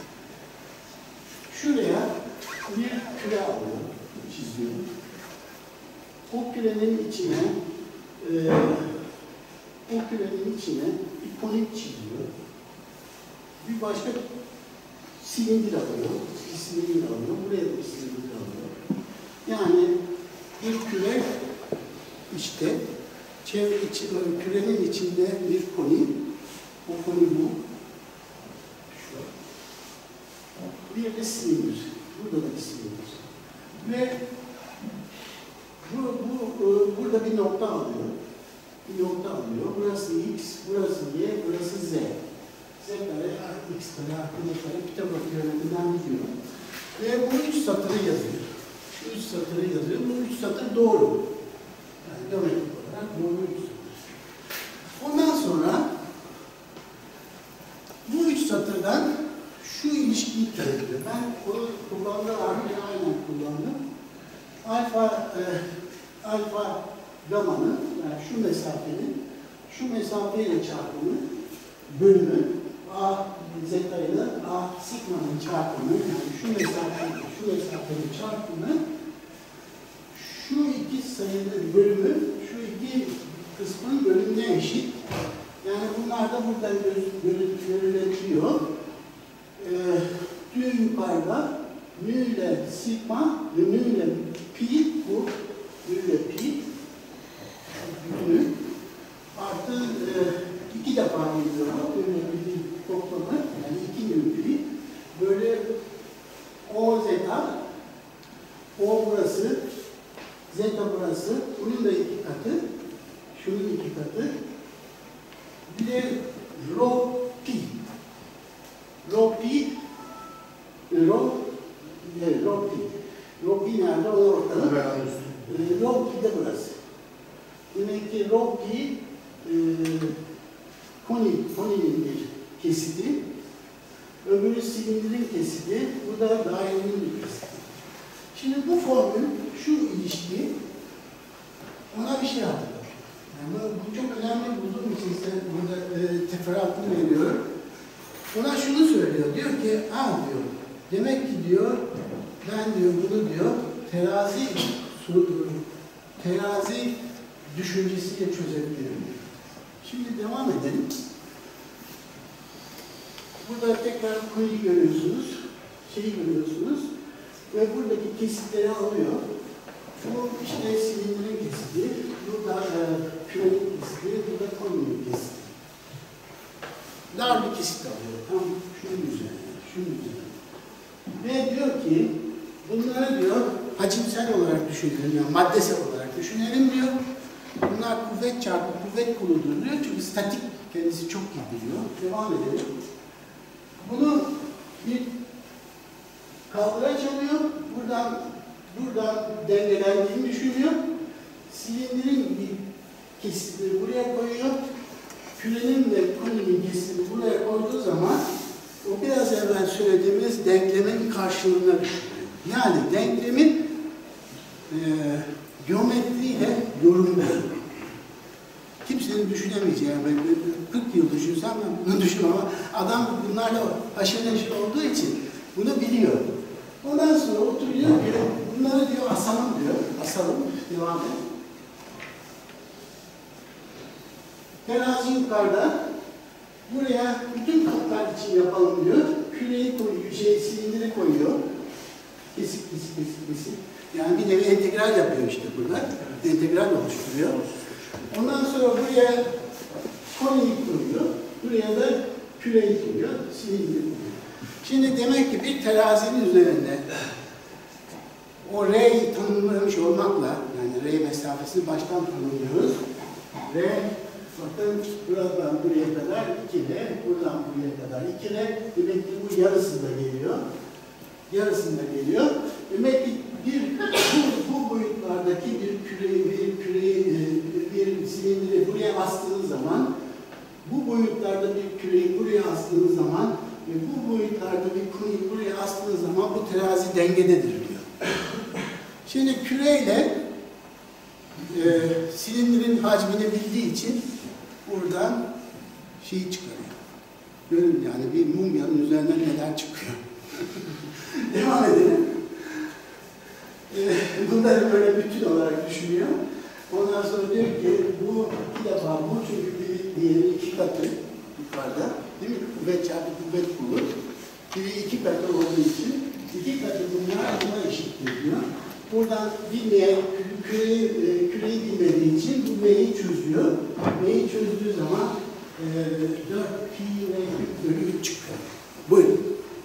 Şuraya bir küre alıyorum, çiziyorum. O kürenin içine e, o kürenin içine bir konik çiziyor. Bir başka silindir alıyor. Bir silindir alıyor. Buraya da bir silindir alıyor. Yani bir küre işte çevre içi, kürenin içinde bir koni. O koni bu. Şu. Bir de silindir. Burada da bir silindir. Ve bu, bu, burada bir nokta alıyor. Bir nokta alıyor. Burası X, burası Y, burası Z. Z kare, X kare, artı Y kare, Pitagor teoreminden biliyor. Ve bu üç satırı yazıyor. Şu üç satırı yazıyor. Bu üç satır doğru. Yani geometrik olarak doğru üç satır. Ondan sonra bu üç satırdan şu ilişkiyi çözüyor. Ben onu kullandığım harfleri aynen kullandım. Alfa, e, alfa gamanın, yani şu mesafenin, şu mesafeyle çarpımı, bölümü, A zetayla A sigma'nın çarpımı, yani şu mesafeyle, şu mesafenin çarpımı, şu iki sayının bölümü, şu iki kısmın bölümüne eşit. Yani bunlar da buradan görülebiliyor. Ee, Düğü yukarıda, nü ile sigma ve nü ile pi, bu nü ile pi, nü, artı e, iki defa geliyor, nü ile pi toplamı, yani iki nü pi, böyle o zeta, o burası, burası, bunun da iki katı, şunun iki katı. Bir de rho pi. Rho pi, rho, evet, rho pi. Rho pi nerede? O ortada. E, rho pi de burası. Demek ki rho pi, e, koni, koninin bir kesiti, öbürü silindirin kesiti, bu da dairenin bir kesiti. Şimdi bu formül, şu ilişki ona bir şey hatırlatıyor. Yani bu, bu çok önemli bulduğum için size burada e, teferruatını veriyorum. Ona şunu söylüyor, diyor ki, ha diyor, demek ki diyor, ben diyor bunu diyor, terazi terazi düşüncesiyle çözebilirim. Şimdi devam edelim. Burada tekrar konuyu görüyorsunuz, şeyi görüyorsunuz ve buradaki kesitleri alıyor. Bu işte silindirin kesiti, bu da e, kürenin kesiti, bu da konunun kesiti. Dar bir kesit alıyor, tam şunun üzerine, şunun üzerine. Ve diyor ki, bunları diyor, hacimsel olarak düşünelim, yani maddesel olarak düşünelim diyor. Bunlar kuvvet çarpı kuvvet koludur diyor, çünkü statik kendisi çok iyi biliyor. Devam edelim. Bunu bir kaldıraç alıyor, buradan buradan dengelendiğini düşünüyor. Silindirin bir kesitini buraya koyuyor. Kürenin ve koninin kesitini buraya koyduğu zaman o biraz evvel söylediğimiz denklemin karşılığına düşünüyor. Yani denklemin e, geometriyle yorumluyor. Kimsenin düşünemeyeceği, yani kırk yıl düşünsem ben bunu düşünmem ama adam bunlarla haşır neşir olduğu için bunu biliyor. Ondan sonra oturuyor ki bunları diyor asalım diyor. Asalım, devam et. Terazi yukarıda. Buraya bütün katlar için yapalım diyor. Küreyi koyuyor, şey, silindiri koyuyor. Kesik, kesik, kesik, kesik. Yani bir nevi integral yapıyor işte burada. İntegral oluşturuyor. Ondan sonra buraya konuyu koyuyor. Buraya da küreyi koyuyor, silindiri koyuyor. Şimdi demek ki bir terazinin üzerinde o R'yi tanımlamış olmakla, yani R mesafesini baştan tanımlıyoruz. R, bakın buradan buraya kadar iki R, buradan buraya kadar iki R. Demek ki bu yarısında geliyor. Yarısında geliyor. Demek ki bir bu, bu boyutlardaki bir küreyi, bir küreyi, bir silindiri buraya astığınız zaman, bu boyutlarda bir küreyi buraya astığınız zaman ve bu boyutlarda bir konuyu buraya astığınız zaman bu terazi dengededir diyor. Şimdi küreyle e, silindirin hacmini bildiği için buradan şeyi çıkarıyor. Görün yani bir mumyanın üzerinden neler çıkıyor. Devam edelim. E, bunları böyle bütün olarak düşünüyor. Ondan sonra diyor ki bu iki defa bu çünkü bir diğeri iki katı yukarıda. Değil mi? Kuvvet çarpı kuvvet kulu. Biri iki katı olduğu için iki katı bunlar buna eşittir diyor. Buradan bilmeyen, küreyi, küreyi bilmediği için bu M'yi çözüyor. M'yi çözdüğü zaman e, dört pi ve bölü üç çıkıyor. Buyurun.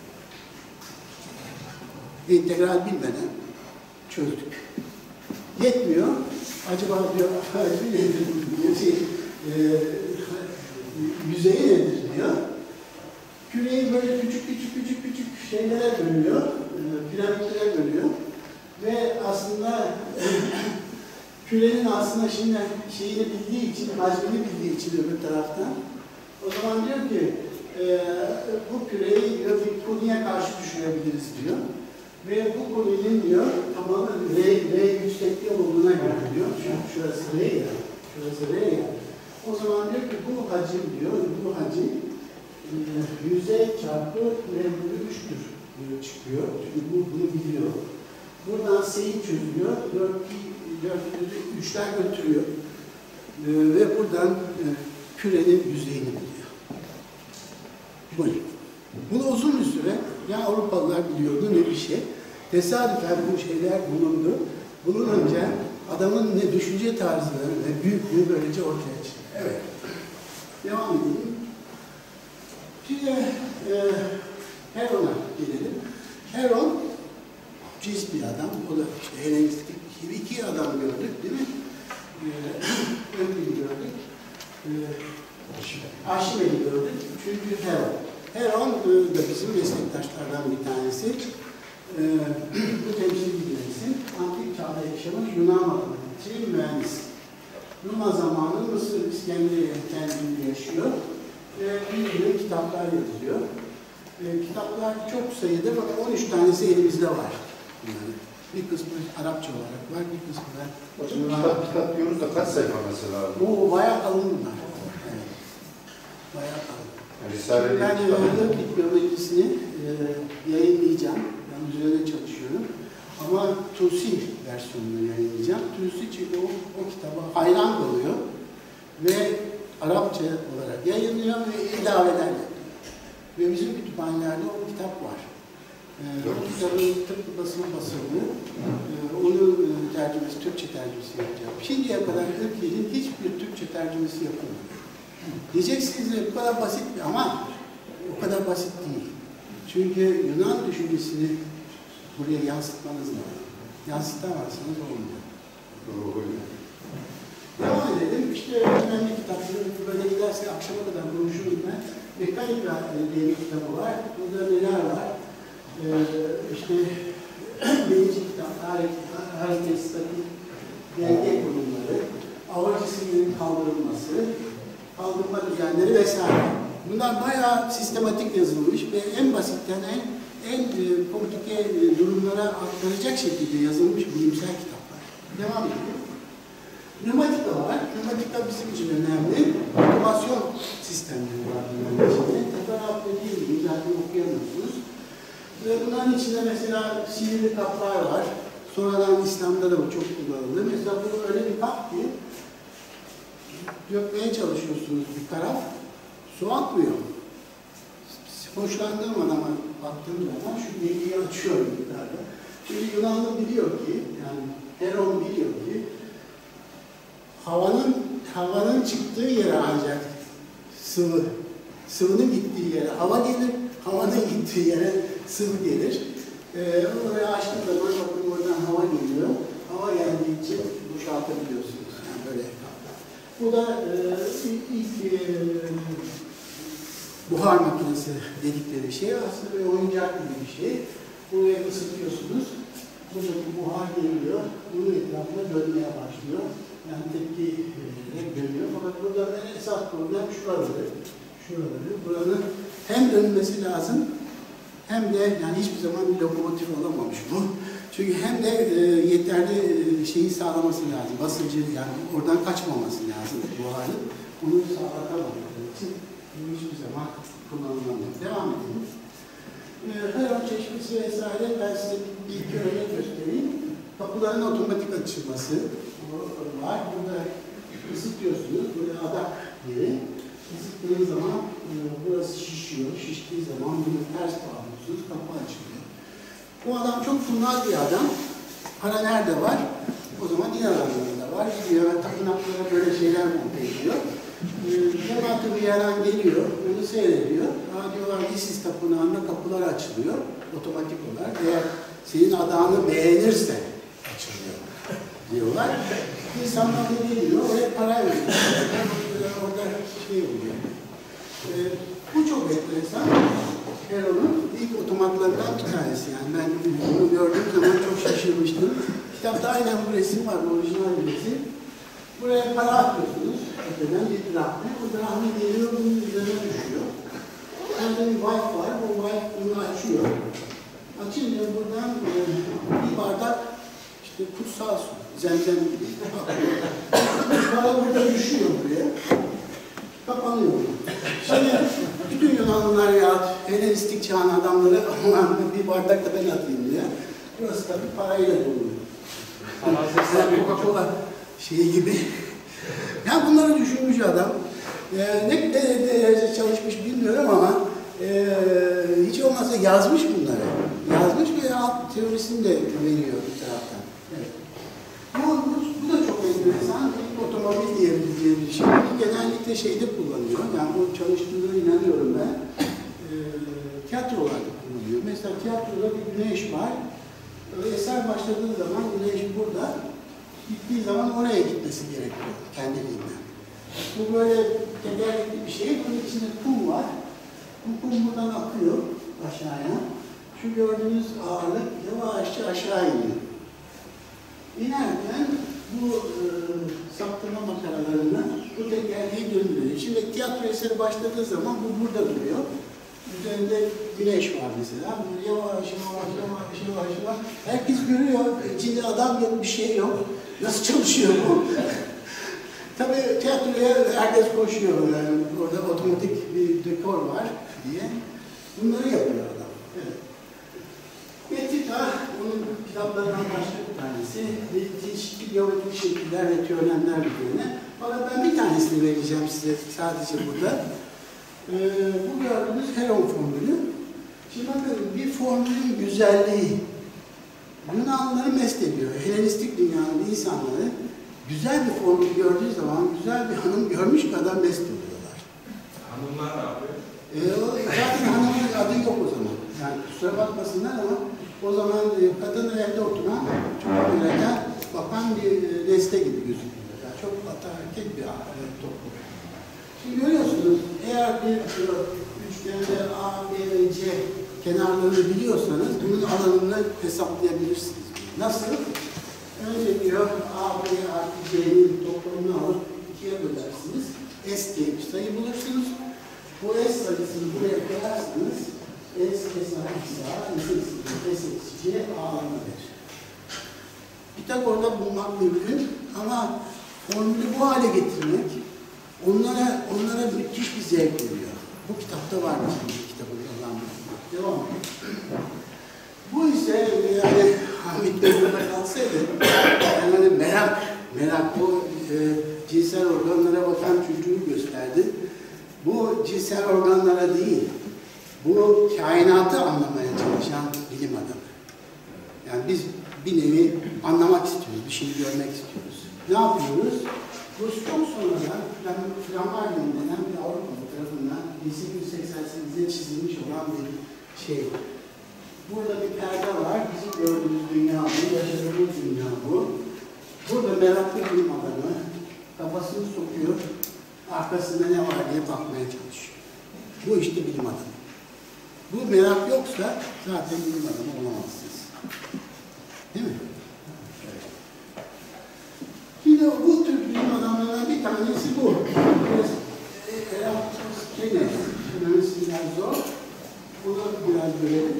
İntegral bilmeden çözdük. Yetmiyor. Acaba diyor, hacmi nedir diyor, şey, e, yüzeyi nedir diyor. Küreyi böyle küçük küçük küçük küçük şeylere bölüyor, e, piramitlere bölüyor. Ve aslında e, kürenin aslında şimdi şeyini bildiği için, hacmini bildiği için öbür taraftan, o zaman diyor ki, e, bu küreyi diyor, bir konuya karşı düşünebiliriz diyor. Ve bu konunun diyor, tamamen R, R yüksekliği olduğuna göre diyor. Çünkü şurası R ya, şurası R ya. O zaman diyor ki bu hacim diyor, bu hacim e, yüzey çarpı R bölü üç'tür diyor, çıkıyor. Çünkü bu bunu biliyor. Buradan S'yi çözüyor, dört üç'ten götürüyor. E, ve buradan e, kürenin yüzeyini buluyor. Böyle. Bunu uzun bir süre ya Avrupalılar biliyordu ne bir şey. Tesadüfen bu şeyler bulundu. Bulununca adamın ne düşünce tarzı ve büyüklüğü böylece ortaya çıktı. Evet. Devam edelim. Şimdi e, Heron'a gelelim. Heron cins bir adam. O da işte Helenistik iki adam gördük değil mi? Ee, Öpülü gördük. Ee, Arşimed'i gördük. Üçüncü Heron. Heron e, da bizim meslektaşlardan bir tanesi. Ee, bu temsil bilgisi antik çağda yaşamış Yunan matematikçi, mühendis. Roma zamanı Mısır İskenderiye kentinde yaşıyor. Ve bir kitaplar yazıyor. E, kitaplar çok sayıda, fakat on üç tanesi elimizde var. Yani bir kısmı Arapça olarak var, bir kısmı da... Hocam kitap, kitap diyoruz da kaç sayfa mesela? O bayağı kalın bunlar. Evet. Bayağı kalın. Yani Risale-i Ben kitap. Öğretmen Geometrisini e, yayınlayacağım. Ben üzerine çalışıyorum. Ama Tusi versiyonunu yayınlayacağım. Tusi çünkü o, o kitaba hayran oluyor. Ve Arapça olarak yayınlıyor ve ilaveler yapıyor. Ve bizim kütüphanelerde o kitap var. Ee, o kitabın tıpkı basımı basıldı. Ee, onun e, tercümesi, Türkçe tercümesi yapacağım. Şimdiye kadar Türkiye'nin hiçbir Türkçe tercümesi yapılmadı. Diyeceksiniz de bu kadar basit mi? Ama o kadar basit değil. Çünkü Yunan düşüncesini buraya yansıtmanız lazım. Yansıtamazsanız olmuyor. Doğru. Devam edelim. İşte önemli kitapları böyle giderse akşama kadar konuşurum ben. Mekanika diye bir kitabı var. Burada neler var? Ee, işte birinci kitap, hareket, statik, denge kurumları, hava cisimlerinin kaldırılması, kaldırma düzenleri vesaire. Bunlar bayağı sistematik yazılmış ve en basitten en, en e, komplike e, durumlara aktaracak şekilde yazılmış bilimsel kitaplar. Devam edelim. Pneumatika var. Pneumatika bizim için önemli. Otomasyon sistemleri var bunların içinde. Fotoğraf dediğim gibi zaten okuyamıyorsunuz. Ve bunların içinde mesela sihirli kaplar var. Sonradan İslam'da da bu çok kullanıldı. Mesela bu öyle bir kap ki dökmeye çalışıyorsunuz bir taraf, su akmıyor. Hoşlandığım adama baktığım zaman şu bilgiyi açıyorum yukarıda. Çünkü Yunanlı biliyor ki, yani Heron biliyor ki havanın havanın çıktığı yere ancak sıvı, sıvının gittiği yere hava gelir, havanın gittiği yere sıvı gelir. Ee, oraya açtığım zaman bakın oradan hava geliyor. Hava geldiği için boşaltabiliyorsunuz. Yani böyle. Bu da e, ilk e, buhar makinesi dedikleri şey aslında bir oyuncak gibi bir şey. Buraya ısıtıyorsunuz. Buradaki buhar geliyor. Bunun etrafında dönmeye başlıyor. Yani tepki vererek dönüyor. Fakat burada esas problem şuraları. Şuraları. Buranın hem dönmesi lazım hem de yani hiçbir zaman bir lokomotif olamamış bu. Çünkü hem de e, yeterli e, şeyi sağlaması lazım. Basıncı yani oradan kaçmaması lazım buharın. Onu sağlatamadığı için hiçbir zaman kullanılamıyor. Devam edelim. Heron çeşmesi vesaire ben size bir iki örnek göstereyim. Kapıların otomatik açılması var. Burada ısıtıyorsunuz. Böyle adak yeri. Isıttığınız zaman e, burası şişiyor. Şiştiği zaman bunu ters bağlıyorsunuz. Kapı açılıyor. Bu adam çok kurnaz bir adam. Para nerede var? O zaman diğer adamlarda var. Gidiyor ve tapınaklara böyle şeyler monte ediyor. Cemaat-ı bir yerden geliyor, onu seyrediyor. Daha diyorlar Isis tapınağında kapılar açılıyor otomatik olarak. Eğer senin adağını beğenirse açılıyor diyorlar. İnsanlar da geliyor, oraya para veriyor. Orada şey oluyor. Ee, bu çok enteresan. Heron'un ilk otomatlarından bir tanesi. Yani ben bunu gördüğüm zaman çok şaşırmıştım. Kitapta aynen bu resim var, bu orijinal bir resim. Buraya para atıyorsunuz. Öteden bir drahme. Bu drahme geliyor, bunun üzerine düşüyor. Burada bir valve var, o valve bunu açıyor. Açınca buradan e, bir bardak işte kutsal su, zemzem gibi akıyor. Para burada düşüyor buraya. Kapanıyor. Şimdi bütün Yunanlılar ya Helenistik çağın adamları aman bir bardak da ben atayım diye. Burası tabii parayla doluyor. Coca-Cola şeyi gibi. Yani bunları düşünmüş adam. Ee, ne derece çalışmış bilmiyorum ama e, hiç olmazsa yazmış bunları. Yazmış ve alt teorisini de veriyor bir taraftan. Evet. Bu, bu, bu da çok enteresan. Otomobil diyebileceğim bir şey. Genellikle şeyde kullanıyor. Yani bu çalıştığına inanıyorum ben. E, tiyatrolarda kullanıyor. Mesela tiyatroda bir güneş var. Eser başladığı zaman güneş burada. Gittiği zaman oraya gitmesi gerekiyor kendiliğinden. Bu böyle tekerlekli bir şey. Bunun içinde kum var. Bu kum buradan akıyor aşağıya. Şu gördüğünüz ağırlık yavaşça aşağı iniyor. İnerken bu e, saptırma makaralarını bu tekerleği döndürüyor. Şimdi tiyatro eseri başladığı zaman bu burada duruyor. Üzerinde güneş var mesela. Böyle yavaş yavaş yavaş yavaş yavaş. Herkes görüyor. İçinde adam yok, bir şey yok. Nasıl çalışıyor bu? Tabii tiyatroya herkes koşuyor. Yani orada otomatik bir dekor var diye. Bunları yapıyor adam. Evet. Metita, onun kitaplarından başka bir tanesi. Çeşitli geometrik şekiller ve teoremler üzerine. Fakat ben bir tanesini vereceğim size sadece burada. Ee, bu gördüğünüz Heron formülü. Şimdi bakın bir formülün güzelliği Yunanlıları mest ediyor. Helenistik dünyanın insanları güzel bir formül gördüğü zaman güzel bir hanım görmüş kadar mest oluyorlar. Hanımlar ne yapıyor? Ee, o, zaten hanımın adı yok o zaman. Yani kusura bakmasınlar ama o zaman e, kadın evde oturan, çok üreten, bakan bir e, nesne gibi gözüküyor. Yani çok ataerkil bir e, toplum. Şimdi görüyorsunuz, eğer bir e, üçgende A, B ve C kenarlarını biliyorsanız bunun alanını hesaplayabilirsiniz. Nasıl? Önce diyor A, B artı C'nin toplamını alıp ikiye bölersiniz. S diye bir sayı bulursunuz. Bu S sayısını buraya koyarsanız S, S artı A, S eksi C A'larına verir. Pitagor'da bulmak mümkün ama formülü bu hale getirmek onlara onlara müthiş bir zevk veriyor. Bu kitapta var mı? Bu kitabın yazanları. Devam edelim. Bu ise yani Hamit Bey burada kalsaydı yani merak, merak bu e, cinsel organlara bakan çocuğu gösterdi. Bu cinsel organlara değil, bu kainatı anlamaya çalışan bilim adamı. Yani biz bir nevi anlamak istiyoruz, bir şeyi görmek istiyoruz. Ne yapıyoruz? Bu çok sonradan Flammarion denen bir Avrupalı tarafından bin sekiz yüz seksen sekizde çizilmiş olan bir şey. Burada bir perde var, bizim gördüğümüz dünya bu, yaşadığımız dünya bu. Burada meraklı bilim adamı kafasını sokuyor, arkasında ne var diye bakmaya çalışıyor. Bu işte bilim adamı. Bu merak yoksa zaten bilim adamı olamazsınız. Değil mi? Evet. Yine bu tür bilim adamlarından bir tanesi bu. Erasmus Söylemesinden zor. Bunu biraz görelim.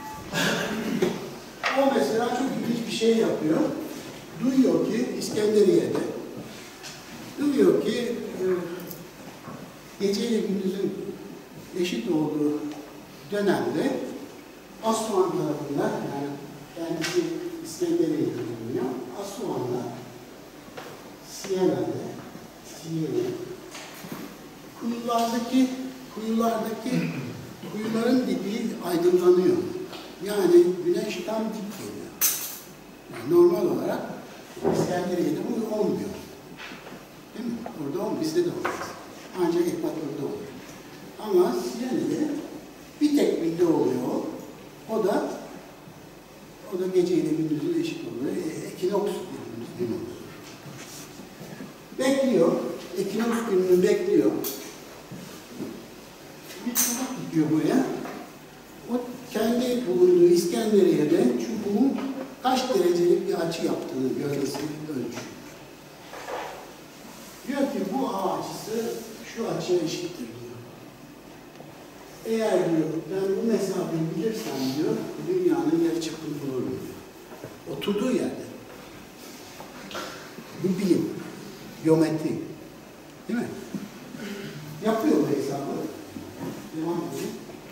O mesela çok ilginç bir şey yapıyor. Duyuyor ki İskenderiye'de, duyuyor ki e, geceyle gündüzün eşit olduğu dönemde Asuan tarafında, yani kendisi İskenderiye'de bulunuyor, Asuan'da, Siena'da, Siena, kuyulardaki, kuyulardaki kuyuların dibi aydınlanıyor. Yani güneş tam dik geliyor. Yani normal olarak İskenderiye'de bu olmuyor. Değil mi? Orada olmuyor, bizde de olmaz. Ancak ekvatorda olur. Ama Siena'de bir tek binde oluyor. O da o da geceyle gündüzün eşit oluyor. E, ekinoks dediğimiz gün olur. Bekliyor. Ekinoks gününü bekliyor. Bir çubuk dikiyor buraya. O kendi bulunduğu İskenderiye'de çubuğun kaç derecelik bir açı yaptığını görmesini ölçüyor. Diyor ki bu A açısı şu açıya eşittir diyor. Eğer diyor ben bu mesafeyi bilirsem diyor dünyanın yarıçapını bulurum diyor. Oturduğu yerde. Bu bilim, geometri. Değil mi? Yapıyor bu hesabı. Devam edelim.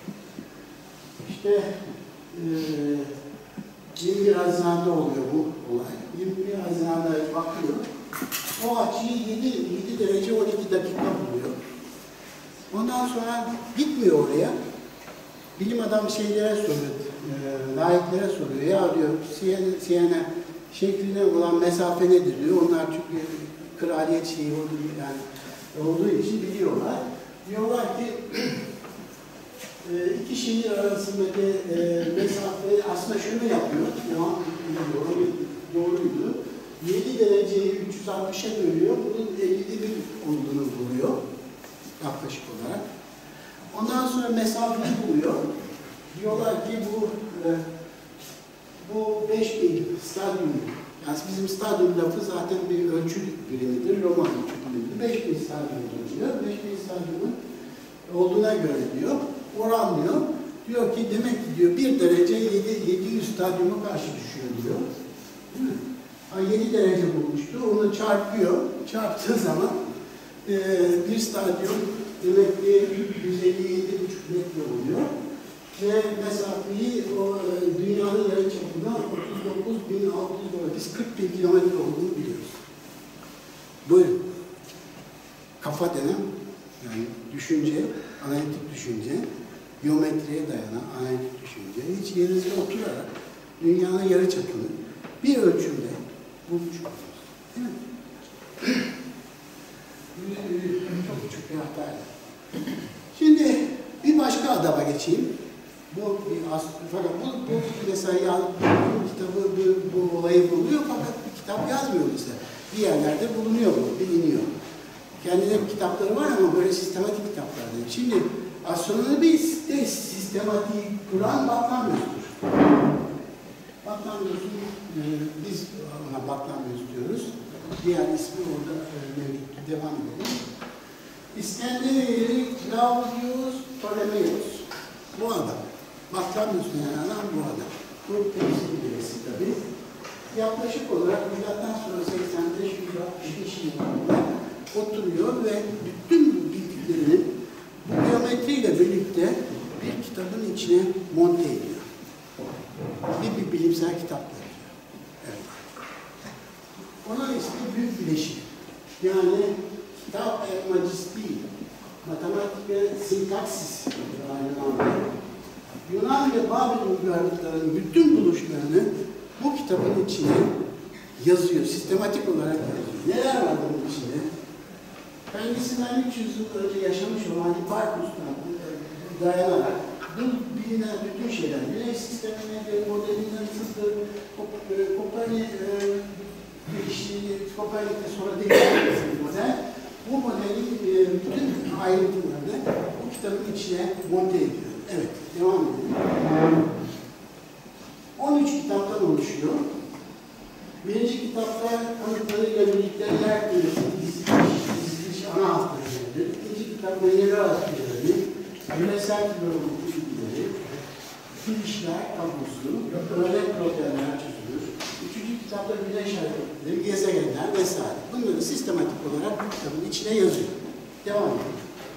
İşte e, yirmi bir Haziran'da oluyor bu olay. yirmi bir Haziran'da bakıyor. O açıyı yedi derece on iki dakika buluyor. Ondan sonra gitmiyor oraya. Bilim adamı şeylere soruyor, e, laiklere soruyor. Ya diyor, Siena şekline olan mesafe nedir diyor. Onlar çünkü kraliyet şeyi olduğu, yani olduğu için biliyorlar. Diyorlar ki e, iki şehir arasındaki e, mesafe aslında şunu yapıyor. Doğru, doğruydu. yedi dereceyi üç yüz altmışa bölüyor. Bunun ellide bir olduğunu buluyor. Yaklaşık olarak. Ondan sonra mesafeyi buluyor. Diyorlar ki bu e, bu beş bin stadyum, yani bizim stadyum lafı zaten bir ölçü birimidir, Roma ölçü birimidir. beş bin stadyum diyor. beş bin stadyumun olduğuna göre diyor, oranlıyor. Diyor ki demek ki diyor bir derece yedi yüz stadyuma karşı düşüyor diyor. Değil mi? Yani yedi derece bulmuştu, onu çarpıyor. Çarptığı zaman e, bir stadyum demek ki yüz elli yedi buçuk metre oluyor. Ve mesafeyi o e, dünyanın yarıçapına otuz dokuz bin altı yüz dolar, biz kırk bin kilometre olduğunu biliyoruz. Buyurun. Kafa denen, yani düşünce, analitik düşünce, geometriye dayanan analitik düşünce, hiç yerinizde oturarak dünyanın yarıçapını bir ölçümde bulmuş oluyoruz. Değil mi? Çok küçük bir hatayla. Şimdi bir başka adama geçeyim. Bu bir fakat bu, bu mesela ya, bu kitabı bu, bu olayı buluyor fakat bir kitap yazmıyor bize. Bir yerlerde bulunuyor bu, biliniyor. Kendine kitapları var ama böyle sistematik kitaplar değil. Şimdi astronomi de sistematik kuran Batlamyos'tur. Batlamyos'un e, biz ona Batlamyos diyoruz. Diğer ismi orada e, mevcut. Devam edelim. İskenderiye, Claudius Ptolemaios. Bu adam. Batlamyos'un yani adam bu adam. Bu temsil birisi tabii. Yaklaşık olarak milattan sonra seksen beş yüz altmış beş yıllarında oturuyor ve bütün bu bildiklerini bu geometriyle birlikte bir kitabın içine monte ediyor. Bir, bir bilimsel kitap yazıyor. Evet. Ona ismi Büyük Bileşik. Yani kitap magistik, matematik ve sintaksis aynı anda. Yunan ve Babil'in uygarlıklarının bütün buluşlarını bu kitabın içine yazıyor, sistematik olarak yazıyor. Neler var bunun içinde? Kendisinden üç yüz yıl önce yaşamış olan Hipparchus'tan dayanarak bu bilinen bütün şeyler, güneş sistemine, modelinden tıpkı Kopernik Kopernik'te sonra değiştirilmiş model, bu modelin bütün ayrıntılarını bu kitabın içine monte ediyor. Evet, devam edelim. on üç kitaptan oluşuyor. Birinci kitapta kanıtlarıyla birlikte yer küresi, diziliş ana hatlarıdır. İkinci kitap mineral hatları, küresel biyolojik bilgileri, filişler tablosu, örnek problemler çözülür. Üçüncü kitapta güneş hareketleri, gezegenler vesaire. Bunları sistematik olarak bu kitabın içine yazıyor. Devam edelim.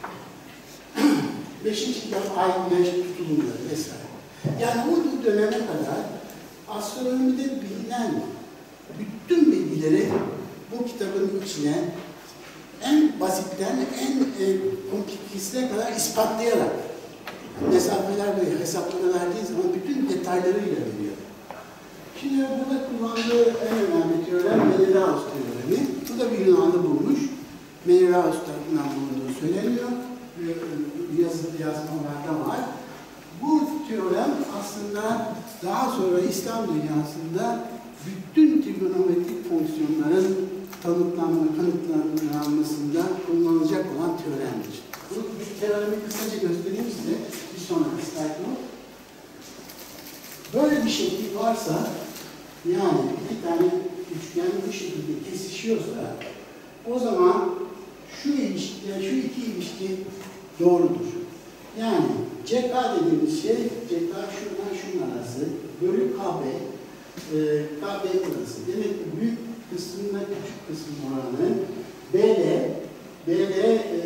Beşinci kitap ay, güneş tutulumları vesaire. Yani bu döneme kadar astronomide bilinen bütün bilgileri bu kitabın içine en basitten en e, komplikisine kadar ispatlayarak mesafeler ve hesaplama verdiği zaman bütün detaylarıyla veriyor. Şimdi burada kullandığı en önemli teorem Menelaus teoremi. Bu da bir Yunanlı bulmuş. Menelaus tarafından bulunduğu söyleniyor. Yazı, yazmalarda var. Bu teorem aslında daha sonra İslam dünyasında bütün trigonometrik fonksiyonların tanıtlanma, kanıtlanmasında kullanılacak olan teoremdir. Bu teoremi kısaca göstereyim size. Bir sonraki slaytı. Böyle bir şekil varsa, yani iki tane üçgen bu şekilde kesişiyorsa, o zaman şu ilişki, şu iki ilişki doğrudur. Yani C K dediğimiz şey, C K şuradan şunun arası, bölü K B, e, K B burası. Demek ki büyük kısmına küçük kısmın oranı, B L, B L, e,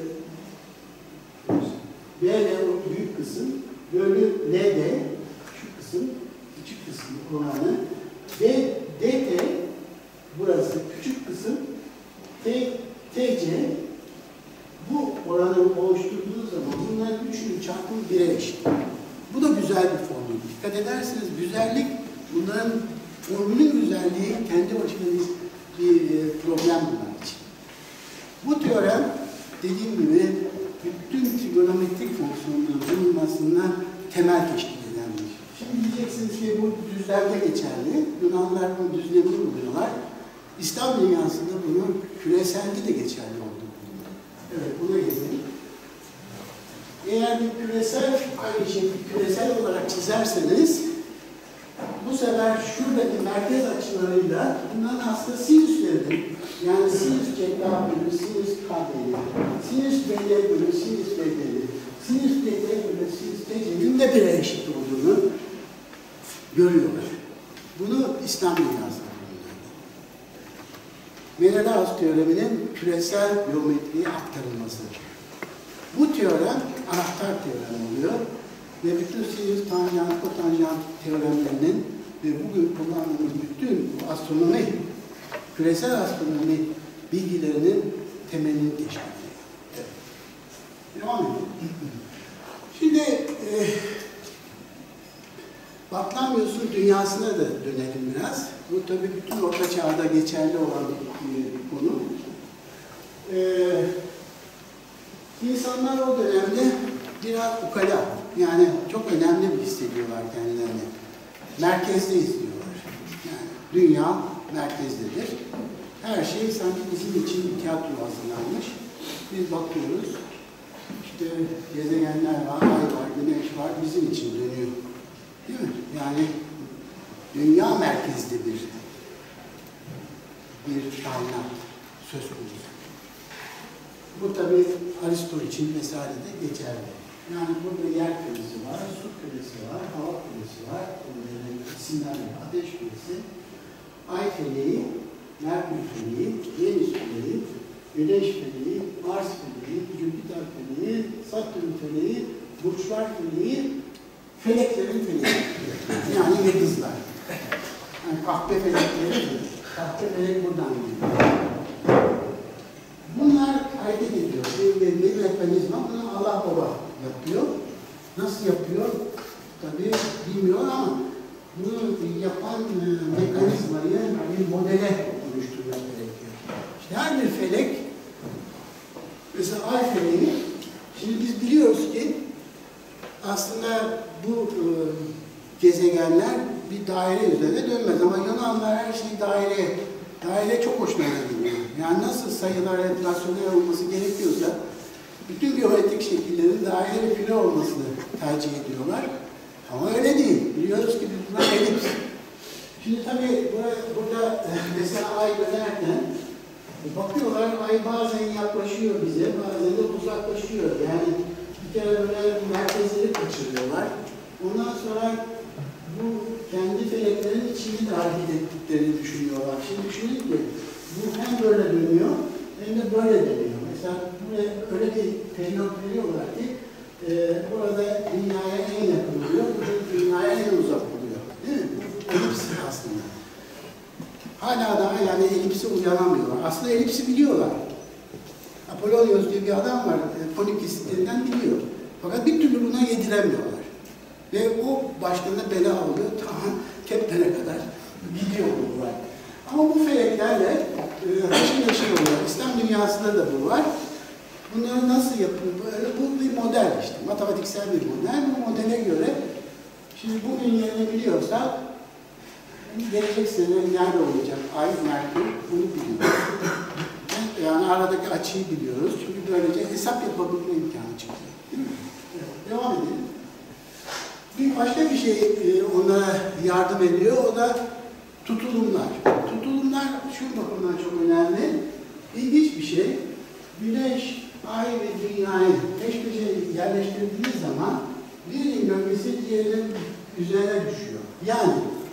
B L o büyük kısım, bölü L D, şu kısım, küçük kısmın oranı, D, D T, burası küçük kısım, T, T C, bu oranı oluşturduğu zaman bunların üçünün çarpımı bire eşit. Bu da güzel bir formül. Dikkat ederseniz güzellik, bunların formülün güzelliği kendi başına bir, bir problem bunlar için. Bu teorem dediğim gibi bütün trigonometrik fonksiyonların bulunmasından temel teşkil eden bir şey. Şimdi diyeceksiniz ki bu düzlemde geçerli. Yunanlılar bu düzlemi buluyorlar. İslam dünyasında bunun küreselde de geçerli olduğu bulunur. Evet, buna gelelim. Eğer bir küresel, aynı şeyi küresel olarak çizerseniz, bu sefer şuradaki merkez açılarıyla bunların aslında sinüslerinin, yani sinüs cekla bölü sinüs k bölü, sinüs bl bölü sinüs b bölü, sinüs dt bölü sinüs tc'nin de bire eşit olduğunu görüyorlar. Bunu İslam dünyasında bulunuyor. Menelaus teoreminin küresel geometriye aktarılması. Bu teorem anahtar teorem oluyor. Ve bütün sinüs, tanjant, kotanjant teoremlerinin ve bugün kullandığımız bütün astronomi, küresel astronomi bilgilerinin temelini teşkil ediyor. Evet. Devam edelim. Şimdi e, Batlamyos'un dünyasına da dönelim biraz. Bu tabii bütün Orta Çağ'da geçerli olan bir, bir konu. E, insanlar o dönemde biraz ukala, yani çok önemli bir hissediyorlar kendilerini. Merkezdeyiz diyorlar. Yani dünya merkezdedir. Her şey sanki bizim için bir tiyatro hazırlanmış. Biz bakıyoruz, işte gezegenler var, ay var, güneş var, bizim için dönüyor. Değil mi? Yani dünya merkezli bir bir kainat söz konusu. Bu tabii Aristo için vesaire de geçerli. Yani burada yer küresi var, su küresi var, hava küresi var, isimler var, ateş küresi, ay feleği, Merkür feleği, Venüs feleği, Güneş feleği, Mars feleği, Jüpiter feleği, Satürn feleği, burçlar feleği, feleklerin feleği. Yani yıldızlar. Yani kahpe felekleri, kahpe felek buradan geliyor. Bunlar hareket ediyor. Bir, bir, bir mekanizma, bunu Allah Baba yapıyor. Nasıl yapıyor? Tabii bilmiyor ama bunu yapan e, mekanizmayı bir modele oluşturmak gerekiyor. İşte her bir felek, mesela ay feleği, şimdi biz biliyoruz ki aslında bu e, gezegenler bir daire üzerine dönmez ama Yunanlar her şeyi daire, daire çok hoşuna gidiyor. Yani nasıl sayılar rasyonel olması gerekiyorsa bütün geometrik şekillerin daire ve küre olmasını tercih ediyorlar. Ama öyle değil. Biliyoruz ki bunlar elips. Şimdi tabii burada, burada mesela ay dönerken bakıyorlar, ay bazen yaklaşıyor bize, bazen de uzaklaşıyor. Yani bir kere böyle merkezleri kaçırıyorlar. Ondan sonra bu kendi feleklerin içini de hareket ettiklerini düşünüyorlar. Şimdi düşünün ki bu hem böyle dönüyor hem de böyle dönüyor. Mesela buraya öyle bir periyot veriyorlar ki e, burada dünyaya en yakın oluyor, burada dünyaya en uzak oluyor. Değil mi? Bu elips aslında. Hala daha yani elipse uyanamıyorlar. Aslında elipsi biliyorlar. Apollonios diye bir adam var, e, konik kesitlerinden biliyor. Fakat bir türlü buna yediremiyorlar. Ve o başlarına bela oluyor, tamam, Kepler'e kadar gidiyor bunlar. Ama bu feleklerle haşır neşir oluyor. İslam dünyasında da bu var. Bunları nasıl yapıyor? Bu bir model işte, matematiksel bir model. Bu modele göre, şimdi bugün yerini biliyorsak, gelecek sene nerede olacak? Ay, Merkür, bunu biliyoruz. Yani aradaki açıyı biliyoruz. Çünkü böylece hesap yapabilme imkanı çıkıyor. Değil mi? Evet, devam edelim. Bir başka bir şey onlara yardım ediyor, o da tutulumlar. Tutulumlar şu bakımdan çok önemli. İlginç bir şey. Güneş, ay ve dünyayı peş peşe yerleştirdiğiniz zaman birinin gölgesi diğerinin üzerine düşüyor. Yani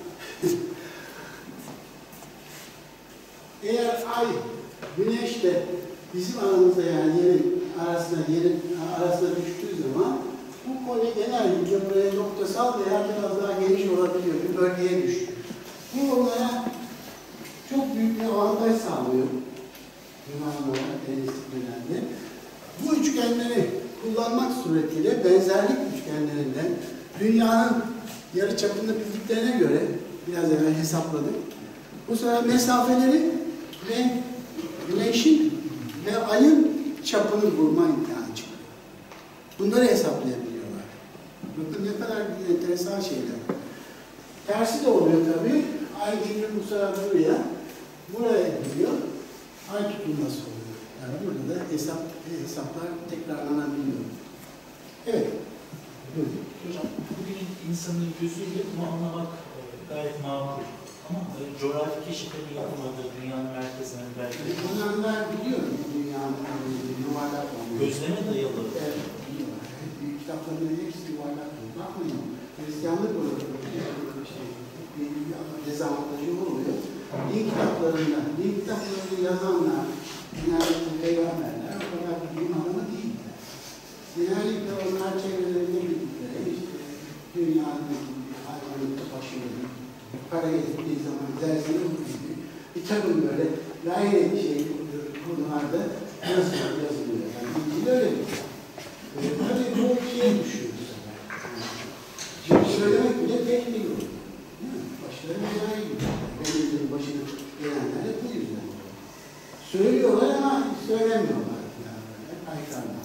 eğer ay, güneşle bizim aramızda yani yerin arasında, yerin arasında düştüğü zaman bu konu genellikle buraya noktasal veya biraz daha geniş olabiliyor, bir bölgeye düşüyor. Bu onlara çok büyük bir avantaj sağlıyor. Yunanlara, Helenistik dönemde. Bu üçgenleri kullanmak suretiyle benzerlik üçgenlerinden dünyanın yarıçapını bildiklerine göre biraz evvel hesapladık. Bu sefer mesafeleri ve güneşin ve ayın çapını bulma imkanı çıkıyor. Bunları hesaplayabiliyorlar. Bakın ne kadar enteresan şeyler. Tersi de oluyor tabii. Ay geliyor bu sefer buraya. buraya gidiyor, ay tutulması oluyor. Yani burada da hesap, hesaplar tekrarlanabiliyor. Evet. Buyurun. Hocam, bugünün insanın gözüyle bunu anlamak e, gayet makul. Ama e, coğrafi keşiflerin yapılmadığı dünyanın merkezine belki Bunlar biliyorum dünyanın yuvarlak olduğunu. gözleme dayalı. Evet, biliyorlar. Büyük kitapların hepsi yuvarlak oluyor. Bakmayın, Hristiyanlık olarak bir şey, bir dezavantajı oluyor. Din kitaplarında, din kitaplarını yazanlar, genellikle peygamberler, o kadar bir bilim adamı değiller. Genellikle onlar çevrelerinde bildikleri, işte dünyadaki hayvanlıkta başarılı, para ettiği zaman dersine gibi bir takım böyle gayet şey konularda yazılıyor, yazılıyor. Yani bilgi öyle bir şey. Ee, tabii bu şeye düşüyor bu sefer. Şimdi söylemek bile tehlikeli oluyor. Başları güzel gidiyor. Benim başına gelenler hep bu yüzden. Söylüyorlar ama söylemiyorlar. Yani hep ayıklarlar.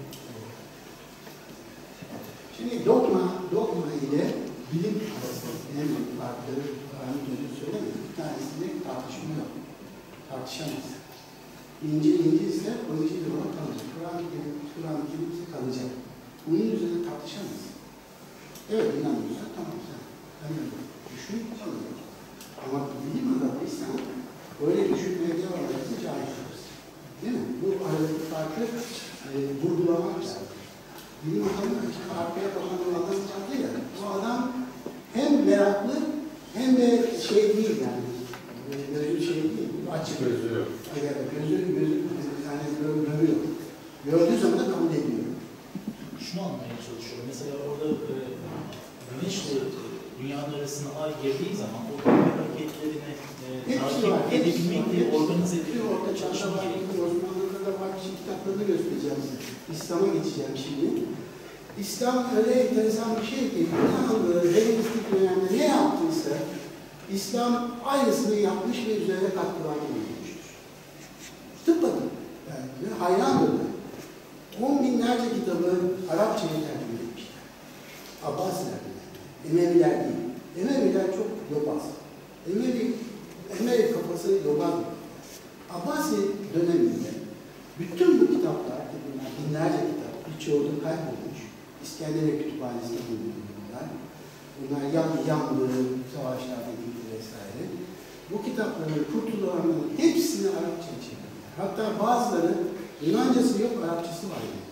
Şimdi dogma, dogma ile bilim arasında en büyük farkları Kur'an'ın gözü söylemiyor. Bir tanesinde tartışma yok. Tartışamaz. İncil, İncil ise orijinal olarak kalacak. Kur'an-ı Kerim, Kur'an-ı Kerim ise kalacak. Bunun üzerine tartışamaz. Evet, inanmıyorsan tamam sen. Ben öyle düşün, kalacak. Ama bilim adamıysan öyle düşünmeye devam ederse cahil olursun. Değil mi? Bu aradaki farkı e, vurgulamak lazım. Bilim adamı arkaya bakan o adam canlı ya. O adam hem meraklı hem de şey değil yani. Gözü şey değil. Açık. Gözü yok. Evet, gözü, gözü yani görüyor. Gördüğü zaman da kabul ediyor. Şunu anlamaya çalışıyorum. Mesela orada e, güneşle e, dünyanın arasına ay girdiği zaman o hareketlerini e, takip edebilmek diye organize ediyor. Orada çalışma gerekiyor. Osmanlı'da da var kişi kitaplarını göstereceğim size. İslam'a geçeceğim şimdi. İslam öyle enteresan bir şey ki, Osmanlı Helenistik dönemde ne yaptıysa İslam aynısını yapmış ve üzerine katkılar bulunmuştur. Tıpatıp. Yani hayrandır. On binlerce kitabı Arapçaya tercüme etmişler. Abbasiler yani. Emeviler değil. Emeviler çok yobaz. Emevi, Emevi kafası yobaz. Abbasi döneminde bütün bu kitaplar, bunlar binlerce kitap, birçoğu da kaybolmuş. İskenderiye Kütüphanesi'nde bulundular. Bunlar yan, yanlı, savaşlarda gitti vesaire. Bu kitapların kurtulanların hepsini Arapçaya çevirdiler. Hatta bazıları Yunancası yok, Arapçası var. Yani.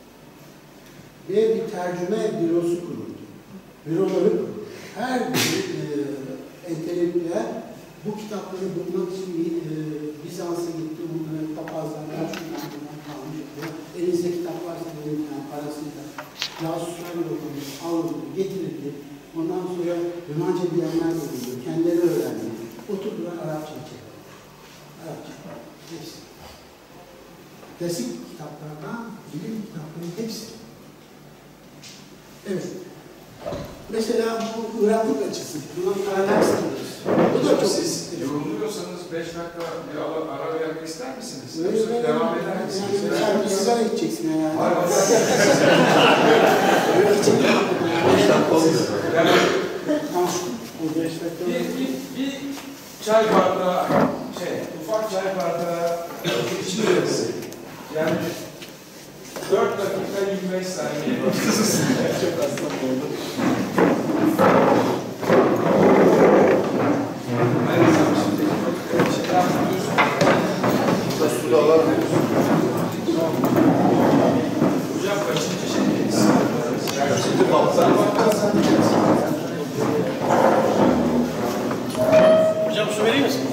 Ve bir tercüme bürosu kuruldu. Büroları kuruldu. Her bir e, entelektüel bu kitapları bulmak için bir e, Bizans'a gitti, bunları papazlardan şundan bundan kalmış. Elinizde kitap varsa benim yani parasıyla casuslar yolunu aldı, getirildi. Ondan sonra Yunanca bilenler bulundu, kendileri öğrendi. Oturdular Arapça çevirdi. Arapça. Hepsi. Klasik kitaplardan bilim kitapların hepsi. Evet. Mesela bu Iraklık açısı. Buna paralel sanırız. Bu da çok... Siz yoruluyorsanız beş dakika bir ara, ara vermek ister misiniz? Öyle Yoksa devam eder misiniz? Yani mesela bir sigara içeceksin yani. Hayır, Öyle içeceksin. beş dakika olmuyor. Yani Tamam. Bu beş dakika. bir, bir, bir çay bardağı, şey, ufak çay bardağı içiyoruz. Yani dört dakika yirmi beş saniye. Çok hasta oldu. Hayır, sen şimdi şey yapmıyorsun. Su da alalım. Hocam kaçıncı şeydeyiz? Kaçıncı kalsa? Hocam su vereyim misin?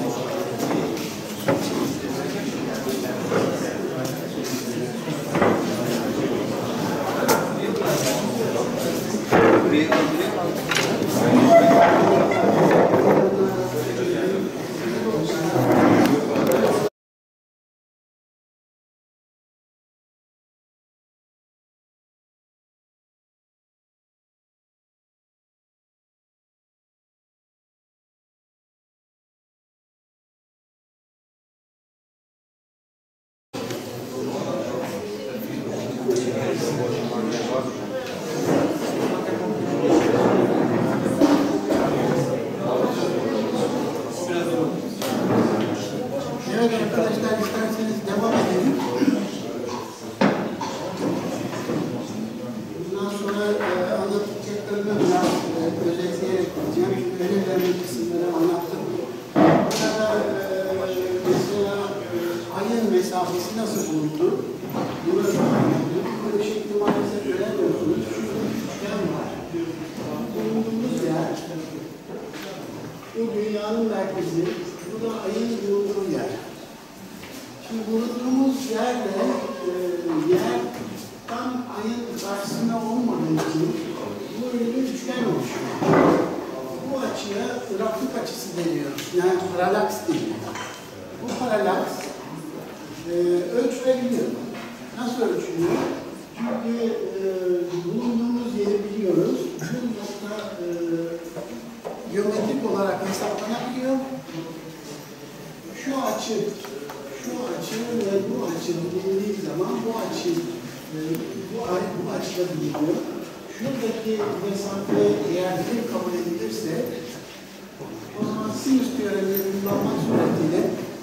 bizim. Bu da ayın bulunduğu yer. Şimdi bulunduğumuz yerle e, yer tam ayın karşısında olmadığı için böyle bir üçgen oluşuyor. Bu açıya ıraklık açısı deniyor. Yani paralaks deniyor. Bu paralaks e, ölçülebiliyor. Nasıl ölçülüyor? Çünkü e, bulunduğumuz yeri biliyoruz. Bu nokta e, geometrik olarak hesaplanabiliyor. Şu açı, şu açı ve bu açı bilindiği zaman bu açı, e, bu, bu açıda biliniyor. Şuradaki mesafe eğer bir kabul edilirse, o zaman sinüs teoremini kullanmak suretiyle,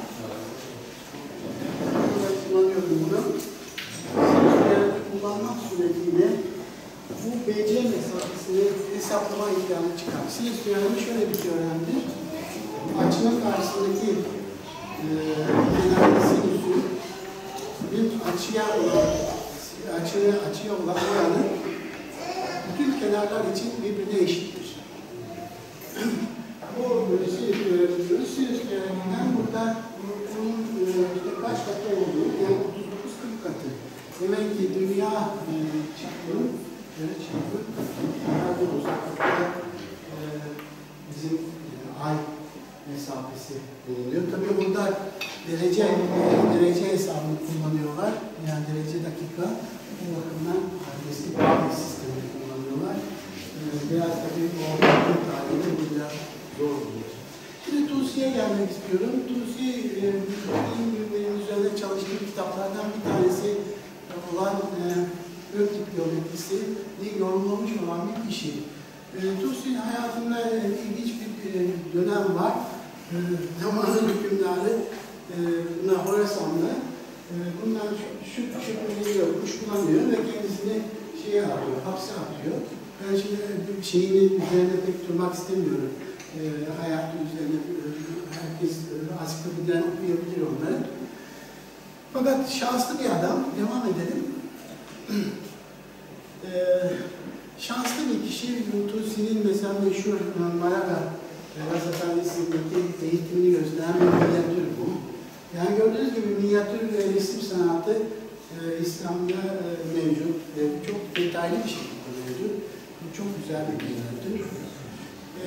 burada kullanıyorum bunu, sinüs teoremini kullanmak suretiyle bu B C mesafesini hesaplama imkanı çıkar. Sinüs teoremi şöyle bir teoremdir. Açının karşısındaki e, kenarlı sinüsü bir açıya olan, açıya, açıya olan oranı bütün kenarlar için birbirine eşittir. Bu sinüs teoremi diyoruz. Sinüs teoreminden burada bunun e, işte kaç katı olduğu, yani otuz dokuz kırk katı. Demek ki dünya e, çapının şöyle çapı, nerede uzaklıkta e, bizim e, ay mesafesi bulunuyor. Tabii burada derece derece hesabını kullanıyorlar. Yani derece dakika. Bu bakımdan eski bağlı sistemini kullanıyorlar. Ee, biraz tabii o bakım tarihinde bu biraz zor oluyor. Şimdi Tusi'ye gelmek istiyorum. Tusi, e, benim üzerinde çalıştığım kitaplardan bir tanesi olan e, Öktip geometrisi yorumlamış olan bir kişi. E, Tusi'nin hayatında e, ilginç bir e, dönem var. E, zamanın hükümdarı e, buna Horasan'da e, bundan şu, şu şüpheli yok, kuşkulanıyor ve kendisini şeye atıyor, hapse atıyor. Ben şimdi şeyini üzerine pek durmak istemiyorum. E, hayatı üzerine e, herkes e, ansiklopediden okuyabilir onları. Fakat şanslı bir adam, devam edelim. e, şanslı bir kişi, Tusi'nin mesela meşhur Malaga Rasathanesi'ndeki eğitimini gösteren bir minyatür bu. Yani gördüğünüz gibi minyatür ve resim sanatı e, İslam'da e, mevcut. E, çok detaylı bir şekilde mevcut. Bu çok güzel bir minyatür. E,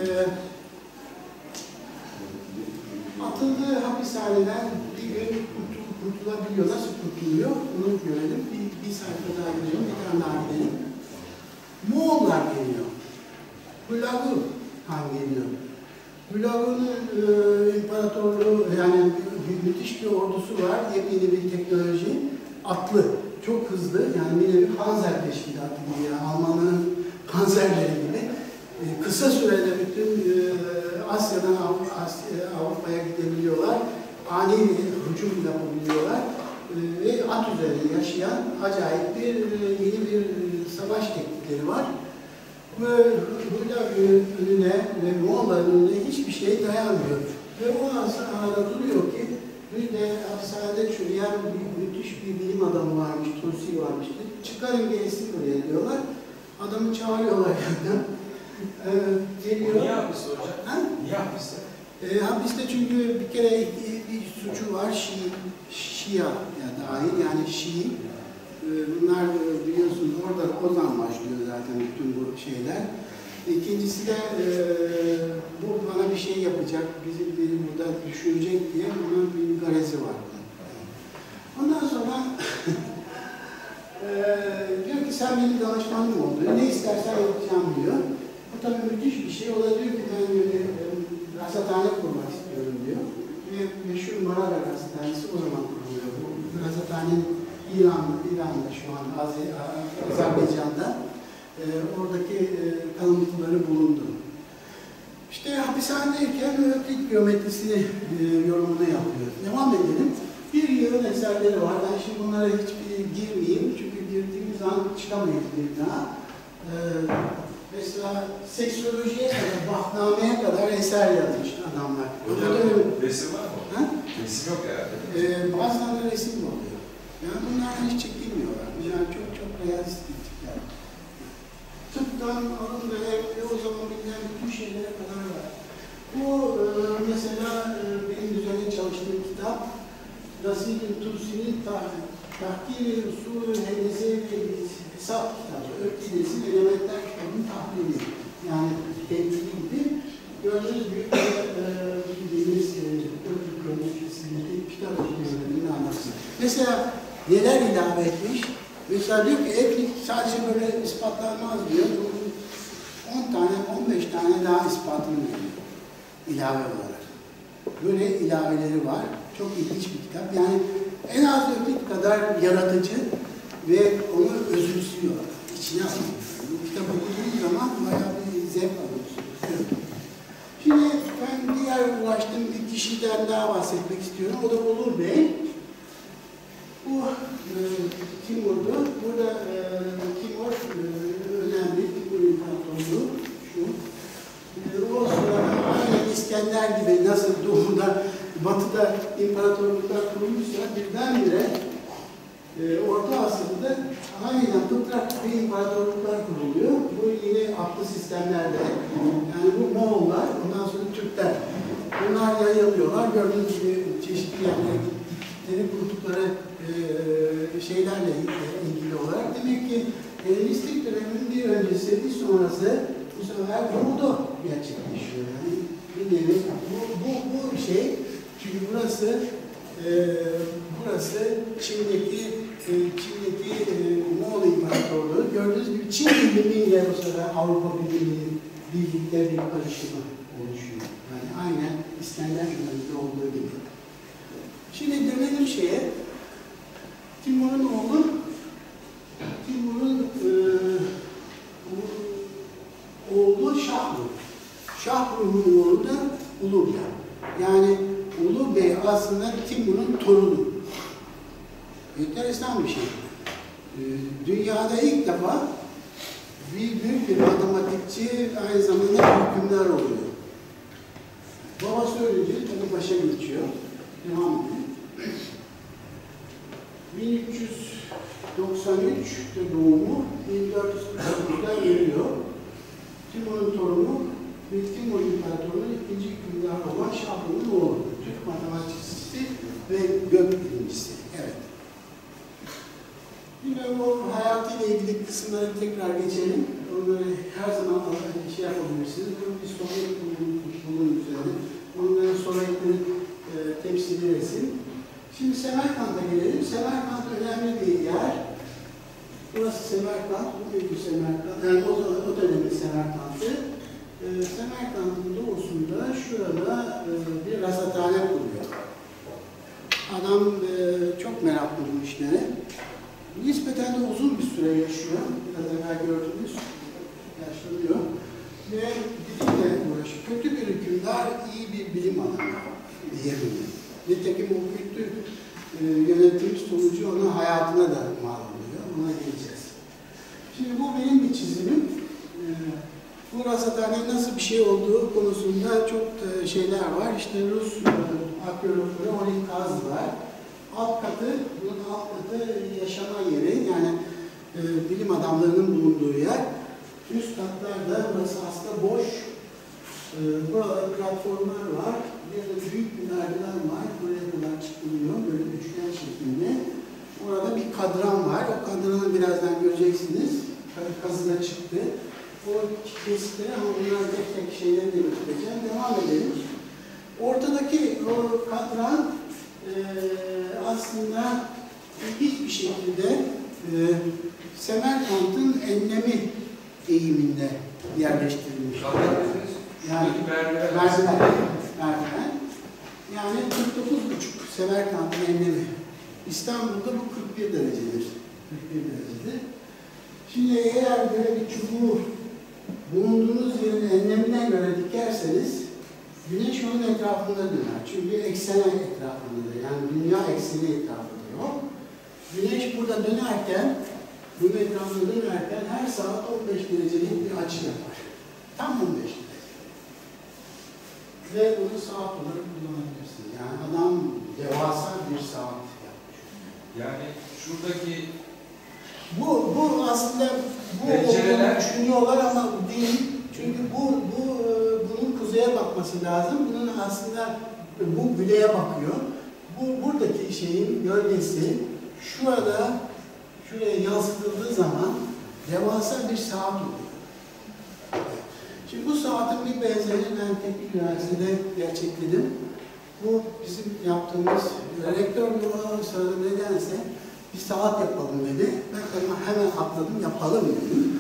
atıldığı hapishaneden bir gün kurtul, kurtulabiliyor. Nasıl kurtuluyor? Bunu görelim. Bir, bir sayfa daha görelim. Bir tane daha gidelim. Moğollar geliyor. Hulagu Han geliyor. Hulagu'nun e, imparatorluğu, yani bir, müthiş bir ordusu var, yepyeni bir teknoloji, atlı, çok hızlı, yani bir nevi panzer teşkilatı gibi, yani Almanların panzerleri gibi. E, kısa sürede bütün e, Asya'dan Avrupa'ya gidebiliyorlar, ani bir hücum yapabiliyorlar e, ve at üzerinde yaşayan acayip bir, yeni bir savaş teknikleri var. Ve Hulagu önüne ve Moğolların önüne hiçbir şey dayanmıyor. Ve o arada duruyor ki bir de hapishanede çürüyen bir, müthiş bir bilim adamı varmış, Tusi varmış. Çıkarın gelsin buraya diyorlar. Adamı çağırıyorlar yandan. Ee, geliyor. Niye hapiste hocam? Ha? Niye hapiste? Ee, hapiste çünkü bir kere bir suçu var, Şii, Şia ya dahil, yani Şii. Bunlar biliyorsunuz orada oradan başlıyor zaten bütün bu şeyler. İkincisi de e, bu bana bir şey yapacak, bizi biri burada düşünecek diye bunun bir garezi var. Ondan sonra e, diyor ki sen benim danışmanım oldun, ne istersen yapacağım diyor. Bu tabii müthiş bir şey. O da diyor ki ben e, rasathane kurmak istiyorum diyor. Ve meşhur Maraga Rasathanesi o zaman kuruluyor. Bu rasathanenin İran, İran'da şu an, Azerbaycan'da e, oradaki e, kalıntıları bulundu. İşte hapishanedeyken Öklit geometrisini e, yorumunu yapıyor. Devam edelim. Bir yığın eserleri var. Ben şimdi bunlara hiçbir girmeyeyim. Çünkü girdiğimiz an çıkamayız bir daha. E, mesela seksolojiye kadar, Bahname'ye kadar eser yazmış adamlar. Hocam resim var mı? Ha? Resim yok herhalde. E, bazen de resim oluyor. Yani bunlardan hiç çekilmiyorlar. Yani çok çok realistik yani. Tıptan alın ve o zaman bilinen bütün şeylere kadar var. Bu e, mesela e, benim üzerine çalıştığım kitap Rasid-i Tusi'nin Tahkir-i Usul-ü Hendese ve Hesap kitabı. Ökides'in Elementler kitabının tahlili. Yani temsili gibi. Gördüğünüz gibi e, bildiğimiz Ökid kronolojisindeki kitap öğrenimini anlatsın. Mesela neler ilave etmiş? Mesela diyor ki Evlilik sadece böyle ispatlanmaz diyor. on tane, on beş tane daha ispatını veriyor. İlave olarak. Böyle ilaveleri var. Çok ilginç bir kitap. Yani en az Ökid kadar yaratıcı ve onu özümsüyor. İçine alıyor. Bu kitabı okuduğunuz zaman bayağı bir zevk alıyorsunuz. Şimdi ben diğer uğraştığım bir kişiden daha bahsetmek istiyorum. O da Olur Bey. Bu e, Timur'du. Burada e, Timur e, önemli. Timur İmparatorluğu şu. E, o sırada aynen İskender gibi nasıl doğuda, batıda imparatorluklar kurulmuşsa birdenbire e, Orta Asya'da aynen Pıtrak gibi imparatorluklar kuruluyor. Bu yine aklı sistemlerde. Yani bu Moğollar, ondan sonra Türkler. Bunlar yayılıyorlar. Gördüğünüz gibi çeşitli yerlere gittikleri, kurdukları e, şeylerle ilgili olarak. Demek ki Helenistik dönemin bir öncesi, bir sonrası bu sefer Doğu'da gerçekleşiyor. Yani bir nevi bu, bu, bu şey, çünkü burası e, burası Çin'deki e, Çin'deki e, Moğol İmparatorluğu. Gördüğünüz gibi Çin bilimiyle bu sefer Avrupa bilimi birlikte bir karışımı oluşuyor. Yani aynen İskender döneminde olduğu gibi. Şimdi dönelim şeye. Timur'un oğlu, Timur'un e, oğlu Şahruh. Şahruh'un oğlu da Ulu Bey. Yani Ulu Bey aslında Timur'un torunu. Enteresan bir şey. E, dünyada ilk defa bir büyük bir matematikçi aynı zamanda hükümdar oluyor. Babası ölünce tabi başa geçiyor. Devam ediyor. bin üç yüz doksan üç'te doğumu, bin dört yüz kırk dokuz'da ölüyor. Timur'un torunu ve Timur İmparatorluğu'nun ikinci hükümdarı olan Şahruh'un oğlu. Türk matematikçisi ve gök bilimcisi. Evet. Yine o hayatıyla ilgili kısımları tekrar geçelim. Onları her zaman şey yapabilirsiniz. Bunun bir Sovyet bunun üzerine. Onların Sovyetlerin e, temsili resim. Şimdi Semerkant'a gelelim. Semerkant önemli bir yer. Burası Semerkant, bu büyük Semerkant. Yani o, o dönemin Semerkant'ı. E, Semerkant'ın doğusunda şurada e, bir rasathane kuruyor. Adam e, çok meraklı bu işlere. Nispeten de uzun bir süre yaşıyor. Biraz evvel gördünüz. Yaşlanıyor. Ve bilimle uğraşıyor. Kötü bir hükümdar, iyi bir bilim adamı diyebilirim. Nitekim o kötü e, yönetim sonucu onun hayatına da mal oluyor. Ona geleceğiz. Şimdi bu benim bir çizimim. E, bu rasathanenin nasıl bir şey olduğu konusunda çok e, şeyler var. İşte Rus e, arkeologları orayı kazdılar. Alt katı, bunun alt katı yaşama yeri, yani e, bilim adamlarının bulunduğu yer. Üst katlarda burası aslında boş. E, burada platformlar var. Bir de büyük bir merdiven var. Buraya kadar çıkılıyor, böyle üçgen şeklinde. Orada bir kadran var. O kadranı birazdan göreceksiniz. Kazıda çıktı. O kesitleri ama bunlar tek tek şeyleri de göstereceğim. Devam edelim. Ortadaki o kadran e, aslında ilginç bir şekilde e, Semerkant'ın enlemi eğiminde yerleştirilmiş. Yani merdiven, merdiven. Yani kırk dokuz buçuk Semerkant'ın enlemi. İstanbul'da bu kırk bir derecedir. kırk bir derecedir. Şimdi eğer böyle bir çubuğu bulunduğunuz yerin enlemine göre dikerseniz Güneş onun etrafında döner. Çünkü ekseni etrafında, yani dünya ekseni etrafında yok. Güneş burada dönerken, bunun etrafında dönerken her saat on beş derecelik bir açı yapar. Tam on beş derece. Ve bunu saat olarak kullanabilirsiniz. Yani adam devasa bir saat yapmış. Yani şuradaki Bu, bu aslında bu olduğunu düşünüyorlar ama değil. Çünkü bu, bu bunun kuzeye bak bakması lazım. Bunun aslında bu güneye bakıyor. Bu buradaki şeyin gölgesi şurada, şuraya yansıtıldığı zaman devasa bir saat oluyor. Şimdi bu saatin bir benzerini ben Teknik Üniversitesi'de gerçekledim. Bu bizim yaptığımız, rektör bu sırada nedense bir saat yapalım dedi. Ben hemen atladım, yapalım dedim.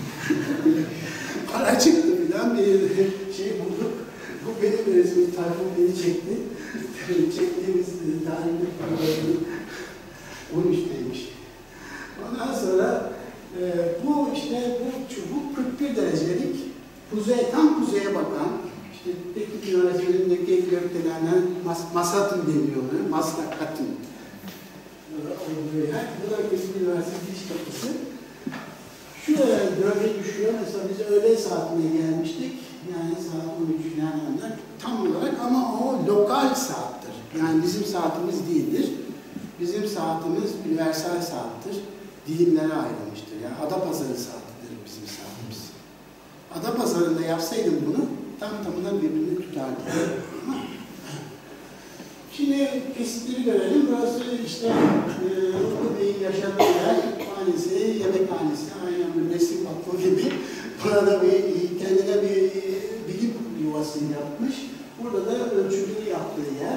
Para çıktı filan bir şey bulduk. Bu benim resmim, Tayfun beni çekti. Çektiğimiz tarihli programı on üçteymiş. Ondan sonra e, bu işte bu çubuk kırk bir derecelik kuzey, tam kuzeye bakan, işte Teknik Üniversitesi'ndeki gökdelenden mas, Masatın deniyor, Maslakatın olduğu yer. Bu da Teknik Üniversitesi giriş kapısı. Şuraya gölge düşüyor. Mesela biz öğle saatine gelmiştik. Yani saat on üç falan onlar. Tam olarak ama o lokal saattir. Yani bizim saatimiz değildir. Bizim saatimiz universal saattir. Dilimlere ayrılmıştır. Yani Adapazarı saatidir bizim saatimiz. Adapazarı'nda yapsaydım bunu tam tamına birbirini tutardı. Şimdi kesitleri görelim. Burası işte Ulu Bey'in yaşadığı yer, kütüphanesi, yemekhanesi, aynen bir resim aklı gibi. Burada bir, kendine bir bilim yuvasını yapmış. Burada da ölçümünü yaptığı yer.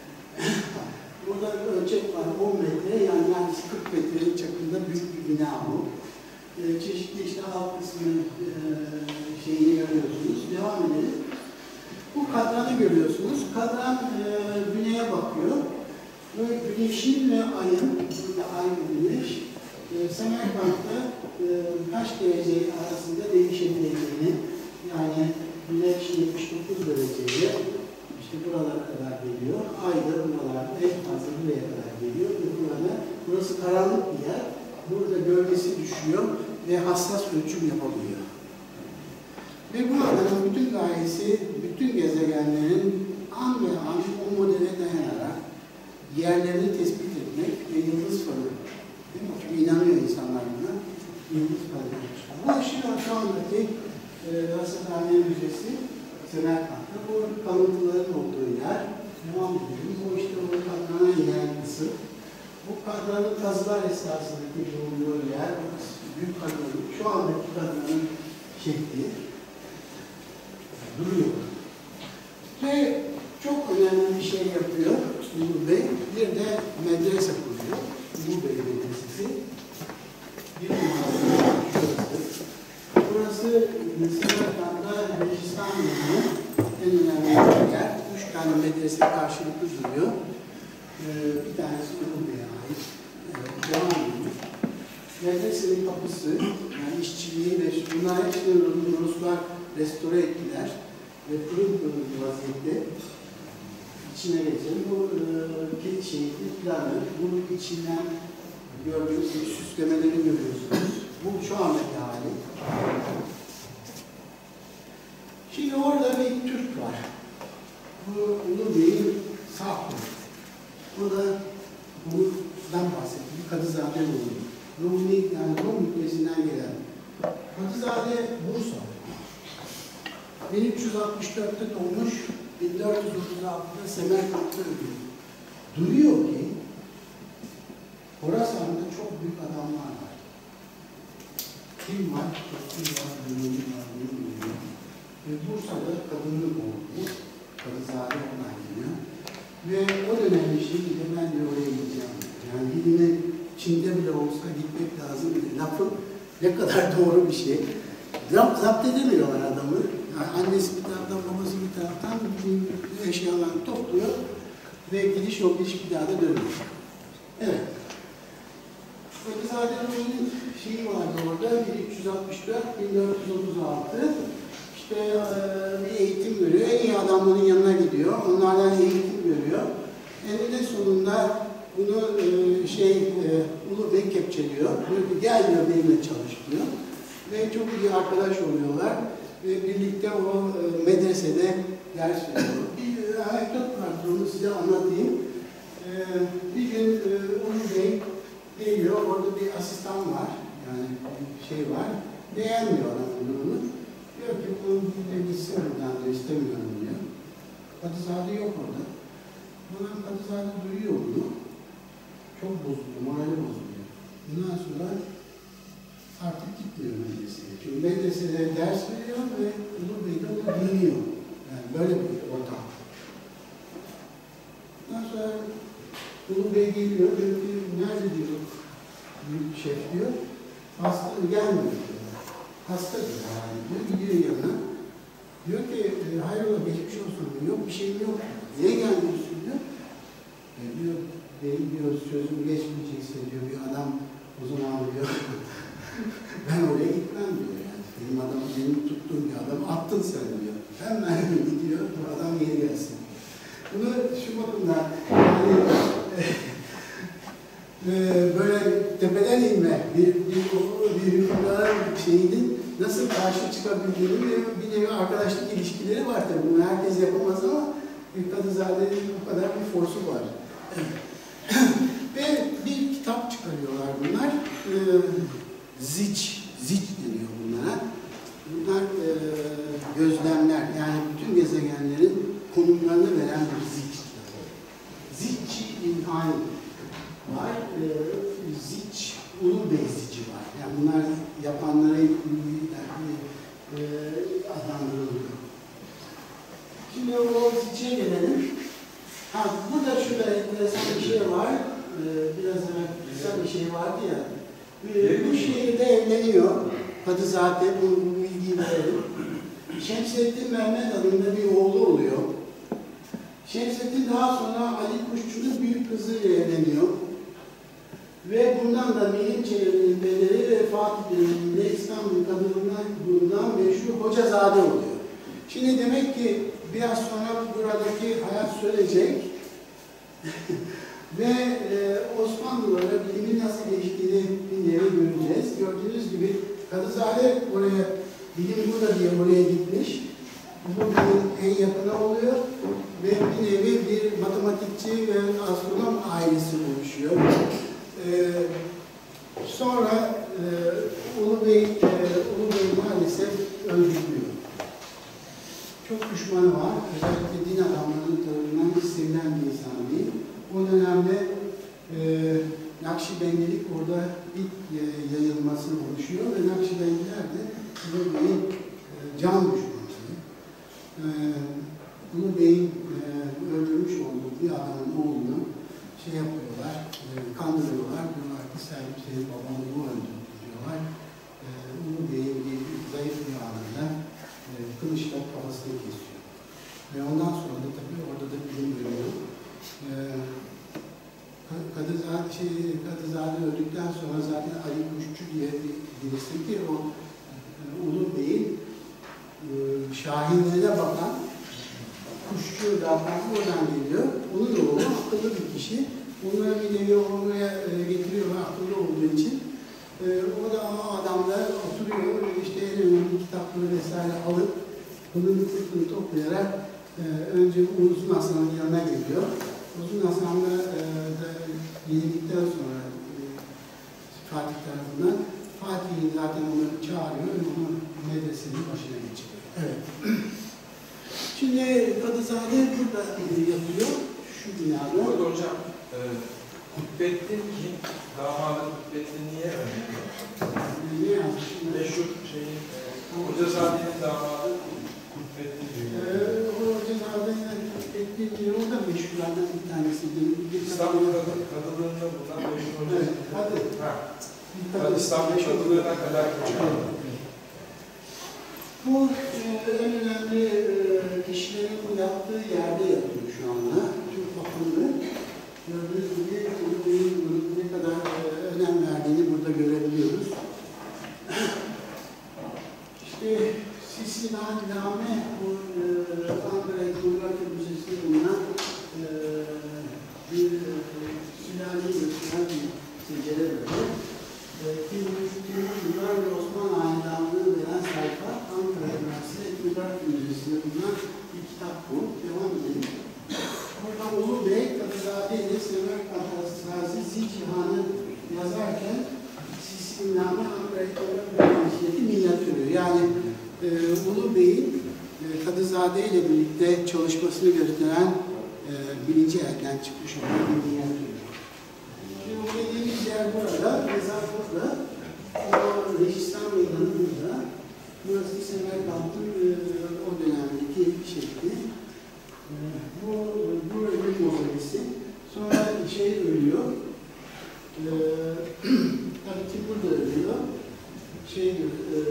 Burada ölçek var on metre, yani neredeyse kırk metrenin çapında büyük bir bina bu. E, çeşitli işte alt kısmı e, şeyini görüyorsunuz. Devam edelim. Bu kadranı görüyorsunuz. Kadran e, güneye bakıyor. Ve güneşin ve ayın, burada ay ve güneş, e, Semerkant'ta e, kaç derece arasında değişebileceğini, yani güneş yetmiş dokuz dereceyle işte buralara kadar geliyor. Ay da buralarda en fazla buraya kadar geliyor. Ve burada, burası karanlık bir yer. Burada gölgesi düşüyor ve hassas ölçüm yapabiliyor. Ve bu adamın bütün gayesi, bütün gezegenlerin an ve an o modele dayanarak yerlerini tespit etmek ve yıldız farı. Değil mi? Çünkü inanıyor insanlar buna. Yıldız farı. Bu işin şu andaki e, Rasathaneye Müzesi Semerkant'ta. Bu kalıntıların olduğu yer. Devam edelim. Bu işte bu kadranın yaygısı. Bu kadranın kazılar esnasındaki bulunduğu yer. Büyük kadranın, şu andaki kadranın şekli. Duruyor. Ve çok önemli bir şey yapıyor Uğur Bey. Bir de medrese kuruyor. Uğur Bey Medresesi. Bir numaralı şurası. Burası Semerkant'ta Registan Yolu'nun en önemli bir yer. Üç tane medrese karşılıklı duruyor. Ee, bir tanesi Uğur Bey'e ait. Ee, devam ediyor. Medresenin kapısı, yani işçiliği ve bunlar hepsini Ruslar restore ettiler ve pırıl pırıl bir vaziyette içine geçelim. Bu e, şeydi, planı, bunun içinden gördüğünüz süslemeleri görüyorsunuz. Bu şu andaki hali. Şimdi orada bir Türk var. Bu Ulu Bey'in sağ kolu. Burada bundan bahsettiğim Kadızade Rumi. Rumi, yani Rum ülkesinden gelen. Kadızade Bursa. bin üç yüz altmış dört'te doğmuş, bin dört yüz otuz altı'da Semerkant'ta ölüyor. Duyuyor ki Horasan'da çok büyük adamlar var. Kim var? Kim var? Duyuyor, var, duyuyor. Ve Bursa'da kadını oldu. Kadızade oradan geliyor. Ve o dönem şeyiyle ben de oraya gideceğim. Yani yine Çin'de bile olsa gitmek lazım. Lafı ne kadar doğru bir şey. Zapt edemiyorlar adamı. Yani annesi bir taraftan, babası bir taraftan eşyalarını topluyor ve gidiş o gidiş bir daha da dönüyor. Evet. Kadızade Rumi'nin şeyi vardı orada, bin üç yüz altmış dört bin dört yüz otuz altı. İşte e, bir eğitim görüyor, en iyi adamların yanına gidiyor, onlardan eğitim görüyor. Eninde sonunda bunu e, şey, e, Ulu Bey kepçeliyor, diyor ki gel diyor benimle çalış diyor. Ve çok iyi arkadaş oluyorlar ve birlikte o e, medresede ders veriyor. Bir anekdot vardır, onu size anlatayım. E, bir gün e, Ulu Bey geliyor, orada bir asistan var, yani bir şey var, beğenmiyor adamın durumunu. Diyor ki bu gitsin buradan diyor, istemiyorum diyor. Kadızade yok orada. Bana Kadızade duyuyor bunu. Çok bozuluyor, morali bozuluyor. Bundan sonra artık gitmiyor medreseye. Çünkü medresede ders veriyor ve Ulu Bey de onu dinliyor. Yani böyle bir ortam. Ondan sonra Ulu Bey geliyor, diyor ki, nerede diyor, büyük şef diyor, hasta gelmiyor diyor. Hasta diyor yani, diyor, gidiyor yanına. Diyor ki, hayrola geçmiş olsun diyor, yok bir şeyim yok. Niye gelmiyorsun diyor. E diyor, benim diyor, sözüm geçmeyecekse diyor, bir adam o zaman diyor, ben oraya gitmem diyor yani. Benim adam, benim tuttuğum bir adamı attın sen diyor. Hemen gidiyor, bu adam geri gelsin. Bunu şu bakımdan, yani e, böyle tepeden inme, bir, bir, bir hükümdarın şeyinin nasıl karşı çıkabildiğini bir, bir nevi arkadaşlık ilişkileri var tabii. Bunu herkes yapamaz ama Kadızade'nin bu kadar bir forsu var. Ve bir kitap çıkarıyorlar bunlar. E, Ziç, Ziç deniyor bunlara. Bunlar e, gözlemler, yani bütün gezegenlerin konumlarını veren bir ziç kitabı. Ziç-i İlhani var, e, Ziç, Ulu Bey Ziç'i var. Yani bunlar yapanlara e, adlandırılıyor. Şimdi o Ziç'e gelelim. Ha, burada şurada enteresan bir şey var. Ee, biraz evvel kısa bir şey vardı ya. Ee, bu şehirde evleniyor. Kadızade, bu, bu bilgiyi verelim. Şemsettin Mehmet adında bir oğlu oluyor. Şemsettin daha sonra Ali Kuşçu'nun büyük kızıyla evleniyor. Ve bundan da Milim Çelebi'nin beleri ve Fatih döneminde İstanbul kadınından bulunan meşhur Hocazade oluyor. Şimdi demek ki biraz sonra buradaki hayat sürecek ve e, Osmanlılara bilimin nasıl değiştiğini bir nevi göreceğiz. Gördüğünüz gibi Kadızade oraya, bilim burada diye oraya gitmiş. Bu en yakını oluyor ve bir nevi bir matematikçi ve astronom ailesi oluşuyor. Ee, sonra e, Ulu Bey, e, Ulu Bey maalesef öldürülüyor. Çok düşmanı var. Özellikle din adamlarının tarafından hiç sevilen bir insan değil. O dönemde e, Nakşibendilik orada ilk e, yayılması oluşuyor ve Nakşibendiler de Ulu Bey'in e, can düşmanı. E, Ulu Bey'in e, öldürmüş olduğu bir adamın oğlunu şey yapıyorlar, e, kandırıyorlar. Diyorlar ki sen senin babanı bu öldürdü diyorlar. E, Ulu Bey'in bir zayıf bir anında e, kılıçla kafasını kesiyor. Ve ondan sonra da tabii orada da bilim görüyor. E, Kadızade, şey, Kadızade öldükten sonra zaten Ali Kuşçu diye bir birisi ki o e, Ulu Bey'in e, şahinlerine bakan Kuşçu lakabı oradan geliyor. Onun oğlu akıllı bir kişi. Onları bir nevi oraya e, getiriyor akıllı olduğu için. E, o da ama adamla oturuyor. İşte en önemli kitapları vesaire alıp bunun kısmını toplayarak e, önce Uzun Hasan'ın yanına geliyor. Uzun Hasan'la e, da yenildikten sonra e, Fatih tarafından Fatih'i zaten onları çağırıyor ve onu medresenin başına geçiriyor. Evet. Şimdi Kadızade burada yapıyor, şu binada. Orada hocam, e, Kutbettin kim? Damadı Kutbettin niye önemli? Ne yazmış? Meşhur şeyin, e, Hocazade'nin damadı Kutbettin diyor. Ee, o Hocazade'nin Kutbettin diyor, o da meşhurlardan bir tanesi. İstanbul Kadılığı'nda bulunan meşhur hocası. Evet, hadi. Ha. Hadi İstanbul Kadılığı'na kadar hocam. Bu e, en önemli e, kişilerin yaptığı yerde yapıyor şu anda. Çok bakımlı. Gördüğünüz gibi bunun ne kadar e, önem verdiğini burada görebiliyoruz. İşte Sisi Name, bu e, Ankara Etnografya Müzesi'nde bulunan e, bir e, sülaleyi gösteren bir secere böyle. Timur ve Osmanlı Hanedanlığı veren sayfa Ankara Üniversitesi Etnografya Müzesi'nde bulunan bir kitap bu. Devam edelim. Burada Ulu Bey, Kadızade ile Semer Kadızade Ziçihan'ı yazarken Sisi Name Ankara Etnografya Müzesi'ndeki minyatürü. Yani e, Ulu Bey'in e, Kadızade ile birlikte çalışmasını gösteren e, birinci elden çıkmış olan bir dünya türü. Şimdi bu dediğimiz yer burada, mezar burada, o Registan Meydanı burada. Burası Semerkant'ın e, o dönemdeki şekli. E, bu, bu ölüm mozolesi. Sonra şey ölüyor. E, tabii ki burada ölüyor. Şey, e,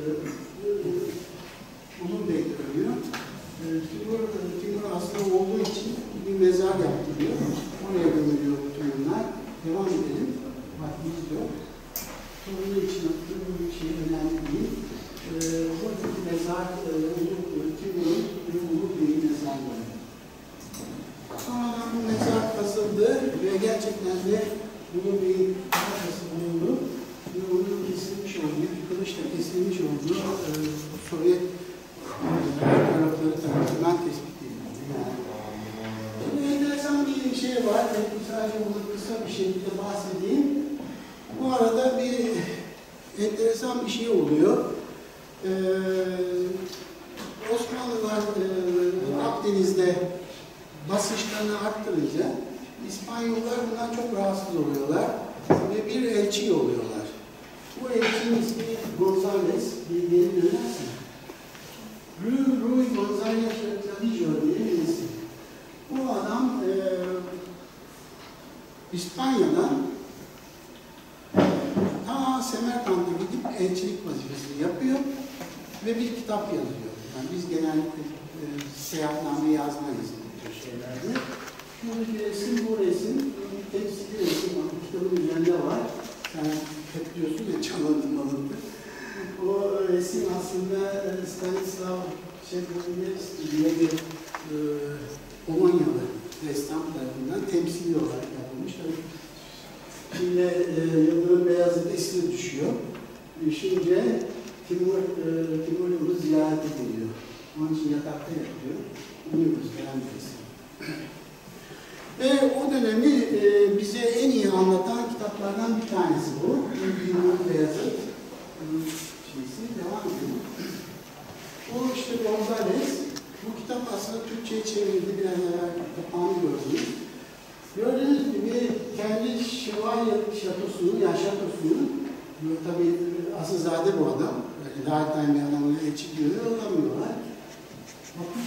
Ulun Bey ölüyor. E, Timur, Timur aslında olduğu için bir mezar yaptırıyor. Oraya gömülüyor torunlar. Devam edelim. Vaktimiz yok. Torunu için yaptığı bir şey önemli değil. E, buradaki mezar, e, Timur'un Ulun Bey'in mezarları. Sonradan bu mezar kazıldı ve gerçekten de Ulun Bey'in arkası bulundu. Ve onun kesilmiş olduğu, bir kılıçla kesilmiş olduğu e, Sovyet e, tarafları tarafından tespit edildi. Yani. Şimdi enteresan bir şey var. Ben sadece bunu kısa bir şekilde bahsedeyim. Bu arada bir enteresan bir şey oluyor. Ee, Osmanlılar e, Akdeniz'de basınçlarını arttırınca İspanyollar bundan çok rahatsız oluyorlar ve bir elçi yolluyorlar. Bu elçinin ismi González, bir geri dönersin. Rui, Rui González Tradicio diye bir isim. Bu adam e, İspanya'dan ta Semerkant'a gidip elçilik vazifesini yapıyor ve bir kitap yazıyor. Yani biz genellikle e, seyahatname yazmayız bu tür şeylerde. Şuradaki resim, bu resim, bir temsili resim var. Kitabın üzerinde var. Yani hep diyorsun ya çalıntı malındı. O resim aslında Stanislav Şevkovski diye bir e, Polonyalı ressam tarafından temsili olarak yapılmış. Şimdi e, Yıldırım Beyazıt'ta ismi düşüyor. Düşünce Timur, e, Timur Yıldırım ziyaret ediliyor. Onun için yatakta yapıyor. Bunu gösteren bir resim. Ve o dönemi e, bize en iyi anlatan kitaplardan bir tanesi bu. Yıldırım Beyazıt şeysi. Devam edelim. O işte González. Bu kitap aslında Türkçe'ye çevrildi. Biraz evvel kapağını gördünüz. Gördüğünüz gibi kendi Şivalye şatosunu, ya şatosunu, tabii Asılzade bu adam. Yani daha etmeyen bir adamı elçi diyor, yollamıyorlar. Bakın.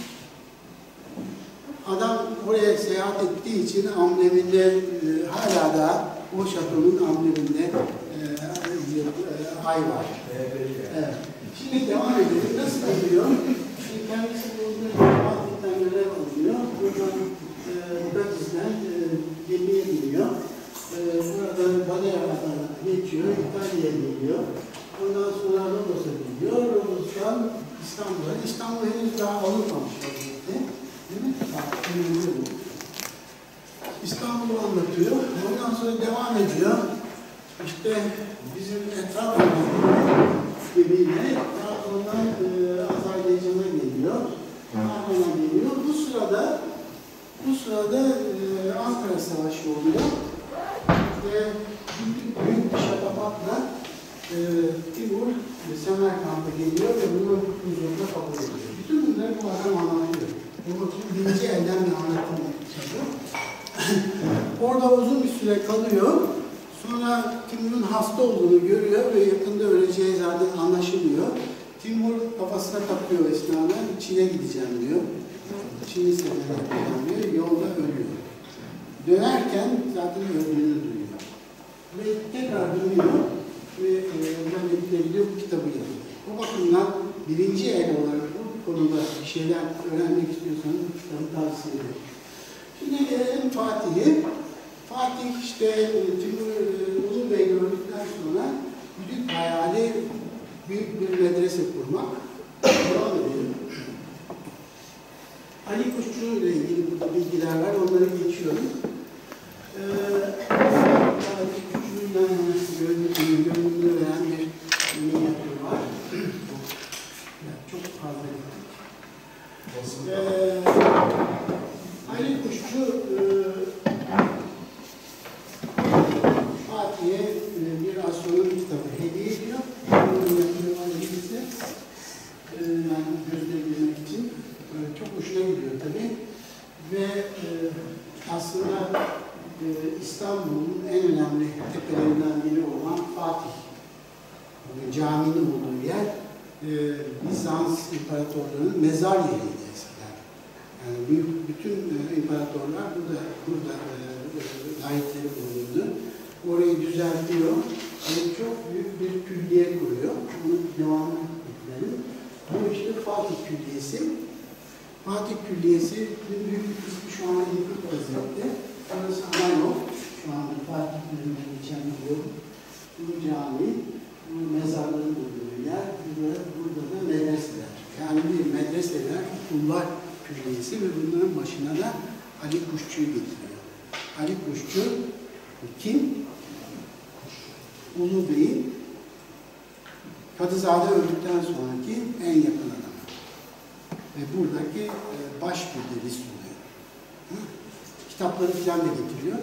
Adam oraya seyahat ettiği için ambleminde e, hala da o şatonun ambleminde e, e, ay var. Evet. Şimdi devam edelim. Nasıl gidiyor? Şimdi kendisi burada Fatih'ten görev alıyor. Buradan e, Gatiz'den e, gemiye biniyor. E, burada Balear'a geçiyor. İtalya'ya geliyor. Ondan sonra Rodos'a gidiyor. Rodos'tan İstanbul'a. İstanbul henüz daha alınmamış vaziyette. Değil mi? Bak, önemli bu. İstanbul'u anlatıyor. Ondan sonra devam ediyor. İşte bizim etraf gemiyle Trabzon'dan e, Azerbaycan'a geliyor. Arman'a geliyor. Bu sırada bu sırada e, Ankara Savaşı oluyor. Ve büyük, büyük bir şatafatla e, Timur Semerkant'a geliyor ve bunu huzurda kabul ediyor. Bütün bunları bu adam anlatıyor. Bu birinci elden bir anlatım yapıyor. Orada uzun bir süre kalıyor. Sonra Timur'un hasta olduğunu görüyor ve yakında öleceği zaten anlaşılıyor. Timur kafasına takıyor esnada, Çin'e gideceğim diyor. Çin'i sefere yapacağım diyor, yolda ölüyor. Dönerken zaten öldüğünü duyuyor. Ve tekrar dönüyor ve memlekete gidiyor, bu kitabı yazıyor. O bakımdan birinci el olarak bu konuda bir şeyler öğrenmek istiyorsanız bu kitabı tavsiye ederim. Şimdi gelelim Fatih'e. Fatih işte Timur Ulun Bey gördükten sonra büyük hayali büyük bir medrese kurmak. Devam edelim. Ali Kuşçu ile ilgili burada bilgiler var, onları geçiyorum. Ee, Ali Kuşçu'yla görünümünü veren bir minyatür var. Çok fazla gittik. Ee, Ali Kuşçu e, Fatih'e bir astronomi kitabı hediye ediyor. Bunun yapımı var elbise. Yani gösterebilmek için. çok hoşuna gidiyor tabii. Ve e, aslında e, İstanbul'un en önemli tepelerinden biri olan Fatih Camii'nin olduğu yer e, Bizans imparatorlarının mezar yeriydi eskiden. Yani büyük, bütün e, imparatorlar burada, burada e, layıkları bulundu. Orayı düzeltiyor ve çok büyük bir külliye kuruyor. Bunu devamlı ettirelim. Bu işte Fatih Külliyesi. Fatih Külliyesi'nin büyük bir kısmı şu anda yıkık vaziyette. Orası ana yol. Şu anda Fatih Külliyesi'ne geçen bir yol. Bu cami, bu mezarların bulunduğu yer, burada, burada da medreseler. Yani bir medreseler, okullar külliyesi ve bunların başına da Ali Kuşçu'yu getiriyor. Ali Kuşçu kim? Ulu Bey'in Kadızade öldükten sonraki en yakın adamı. Ve buradaki e, baş müderris oluyor. Hı? Kitapları falan da getiriyor.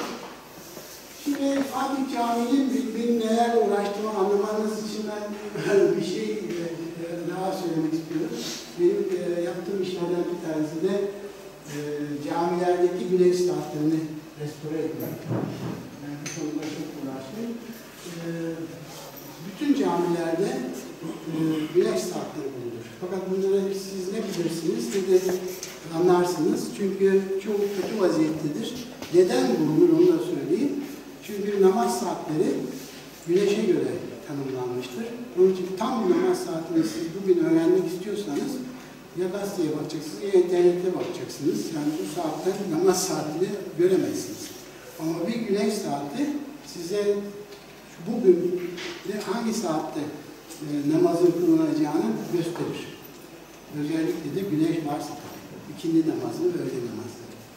Şimdi Fatih Camii'nin benim nelerle uğraştığımı anlamanız için ben bir şey e, daha söylemek istiyorum. Benim e, yaptığım işlerden bir tanesi de e, camilerdeki güneş saatlerini restore etmek. Yani bu konuda çok uğraştım. E, bütün camilerde e, güneş saatleri bulunur. Fakat bunları siz ne bilirsiniz ne de anlarsınız. Çünkü çok kötü vaziyettedir. Neden bulunur onu da söyleyeyim. Çünkü namaz saatleri güneşe göre tanımlanmıştır. Onun için tam namaz saatini siz bugün öğrenmek istiyorsanız ya gazeteye bakacaksınız ya internete bakacaksınız. Yani bu saatte namaz saatini göremezsiniz. Ama bir güneş saati size bugün de hangi saatte e, namazın kılınacağını gösterir. Özellikle de güneş varsa tabii. İkindi namazı ve öğle namazı.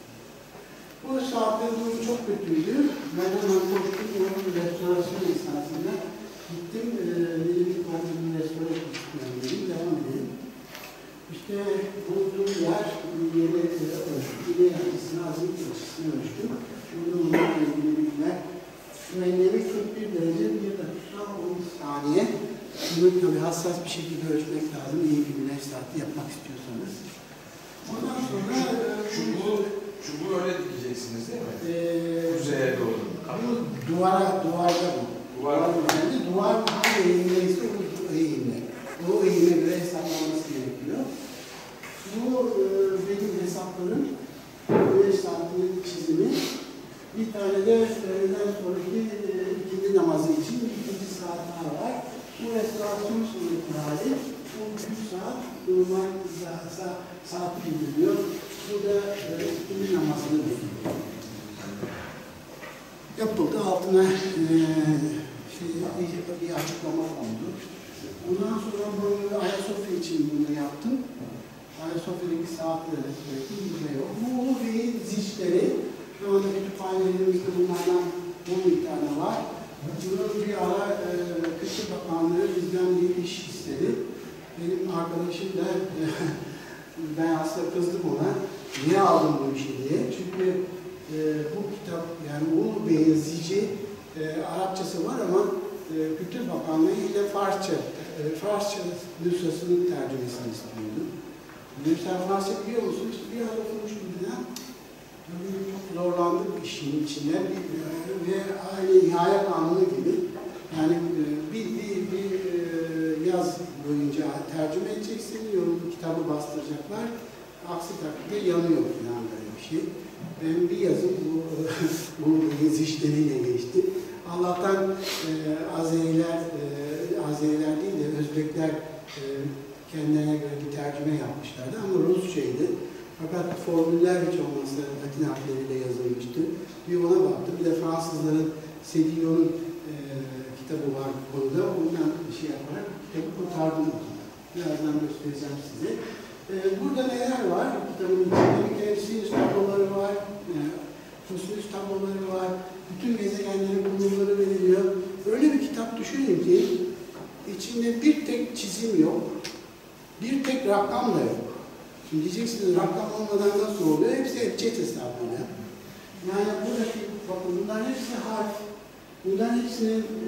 Bu saatlerin durumu çok kötüydü. Ben hemen koştum, onun restorasyon esnasında gittim, dedim ki partinin restore etmek istiyorum dedim, devam edelim. İşte bulduğum yer, yeri ölçtüm, yine açısını, azimlik açısını ölçtüm. Şurada bunlarla ilgili bilgiler. Şu enlemi kırk bir derece, bir dakika on saniye. Bunu tabii hassas bir şekilde ölçmek lazım, iyi bir güneş saati yapmak istiyorsanız. Ondan sonra çubuğu, çubuğu öyle dikeceksiniz değil mi? Ee, Kuzeye doğru. Bu duvara, duvarda bu. Duvar. Yani duvar hangi eğimdeyse o eğimde. O eğime göre hesaplanması gerekiyor. Bu e, benim hesaplarım, güneş saatinin çizimi. Bir tane de öğleden sonraki e, ikindi namazı için ikinci saatler var. Bu restorasyon sonraki hali, bu üç saat normal sa saat bildiriyor. Bu da e, ikindi namazını bekliyor. Yapıldı, altına e, şey, bir açıklama oldu. Ondan sonra bunu Ayasofya için bunu yaptım. Ayasofya'daki saatleri sürekli burada yok. Bu Ulu Bey'in zişleri, şu anda kütüphanelerimizde bunlardan on bir tane var. Bunu bir ara e, Kültür Bakanlığı bizden bir iş istedi. Benim arkadaşım da, e, ben aslında kızdım ona, niye aldım bu işi diye. Çünkü e, bu kitap, yani Ulu Bey'in zici, e, Arapçası var ama e, Kültür Bakanlığı ile Farsça, e, Farsça nüshasının tercümesini istiyordu. Sen Farsça biliyor musun? İşte bir ara okumuştum birden. Çok zorlandık işin içinde ve aynı ihale kanunu gibi. Yani bir, bir, bir yaz boyunca tercüme edeceksin, yorum kitabı bastıracaklar. Aksi takdirde yanıyor falan böyle bir şey. Ben bir yazım bu, bu yazı işleriyle geçti. Allah'tan e, Azeriler, e, Azeriler değil de Özbekler e, kendilerine göre bir tercüme yapmışlardı ama Rusçaydı. Fakat formüller hiç olmazsa Latin harfleriyle yazılmıştı. Bir ona baktım, bir de Fransızların Cédillon'un e, kitabı var bu konuda. Ondan bir şey yaparak kitabı kurtardım o zaman. Birazdan göstereceğim size. E, burada neler var? Kitabın içinde bir kere sinüs tabloları var, e, kosinüs tabloları var, bütün gezegenlerin bulunumları veriliyor. Öyle bir kitap düşünün ki içinde bir tek çizim yok, bir tek rakam da yok. Şimdi diyeceksiniz rakam olmadan nasıl oluyor? Hepsi ebced hesabıyla. Yani buradaki, bakın bunların hepsi harf. Bunların hepsini e,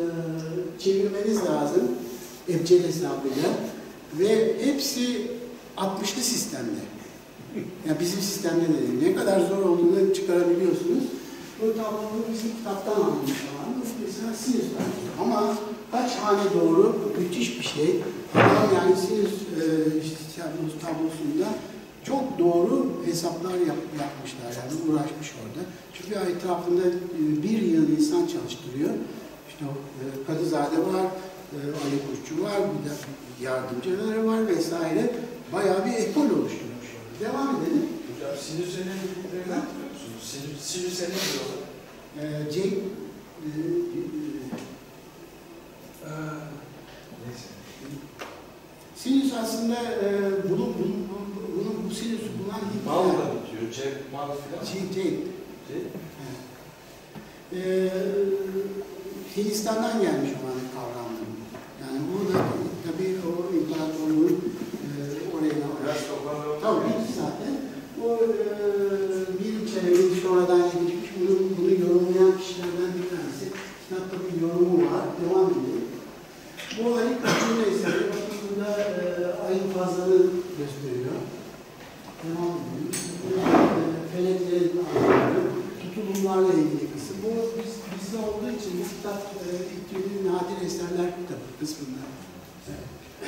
çevirmeniz lazım ebced hesabıyla. Ve hepsi altmışlı sistemde. Yani bizim sistemde de değil. Ne kadar zor olduğunu çıkarabiliyorsunuz. Bu tabloyu bizim kitaptan almış olan. Mesela sinüs tablosu. Ama kaç hane doğru müthiş bir şey. Adam yani sinüs e, tablosunda çok doğru hesaplar yap, yapmışlar. Yani uğraşmış orada. Çünkü etrafında bir yıl insan çalıştırıyor. İşte o e, Kadızade var, e, Ali Kuşçu var, bir de yardımcıları var vesaire. Bayağı bir ekol oluşturmuş orada. Devam edelim. Hocam sinüse ne dediklerini hatırlıyor musunuz? Sinüs, sinüse ne diyorlar? Ee, Cenk, e, Ee, neyse. sinüs aslında e, bunu, bunu, bunu, bu sinüsü bulan Mal da bitiyor. Cep, mal filan. Cenk, Cenk. Cep. Ee, Hindistan'dan gelmiş olan kavramlar. Yani o da tabii o imparatorluğun e, oraya Biraz toparlayalım. tabii zaten. O e, bir çevreyi sonradan yetişmiş, bunu, bunu yorumlayan kişilerden bir tanesi. Kitapta bir yorumu var, devam edelim. Bu ayın kaçıncı eseri, bakın burada e, ayın fazlalığını gösteriyor. Devam edelim. E, Feleklerin anlamı, tutulumlarla ilgili kısım. Bu biz, bizde olduğu için bu kitap e, İTÜ'nün nadir eserler kitabı kısmında. Evet.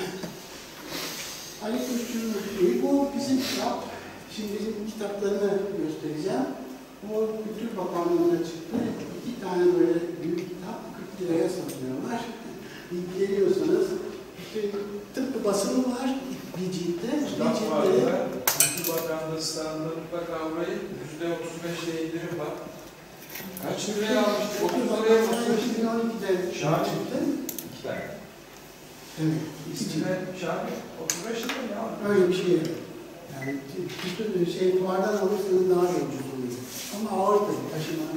Ali Kuşçu'nun, bu bizim kitap. Şimdi bizim kitaplarını göstereceğim. O Kültür Bakanlığı'na çıktı. İki tane böyle büyük kitap kırk liraya satıyorlar. İlgileniyorsanız işte tıpkı basımı var bir ciltte. Bir Kitap ciltte. vardı. Kültür Bakanlığı standında mutlaka uğrayın. yüzde otuz beşle indirim var. Kaç liraya almıştık? otuz liraya almıştık. iki bin on ikide Şahane. çıktı. İki tane. Evet. İçine şahane. otuz beş lira mı ya? Öyle bir şey. Yani bütün şey fuardan alırsanız daha da ucuz oluyor. Ama ağır tabii taşıma.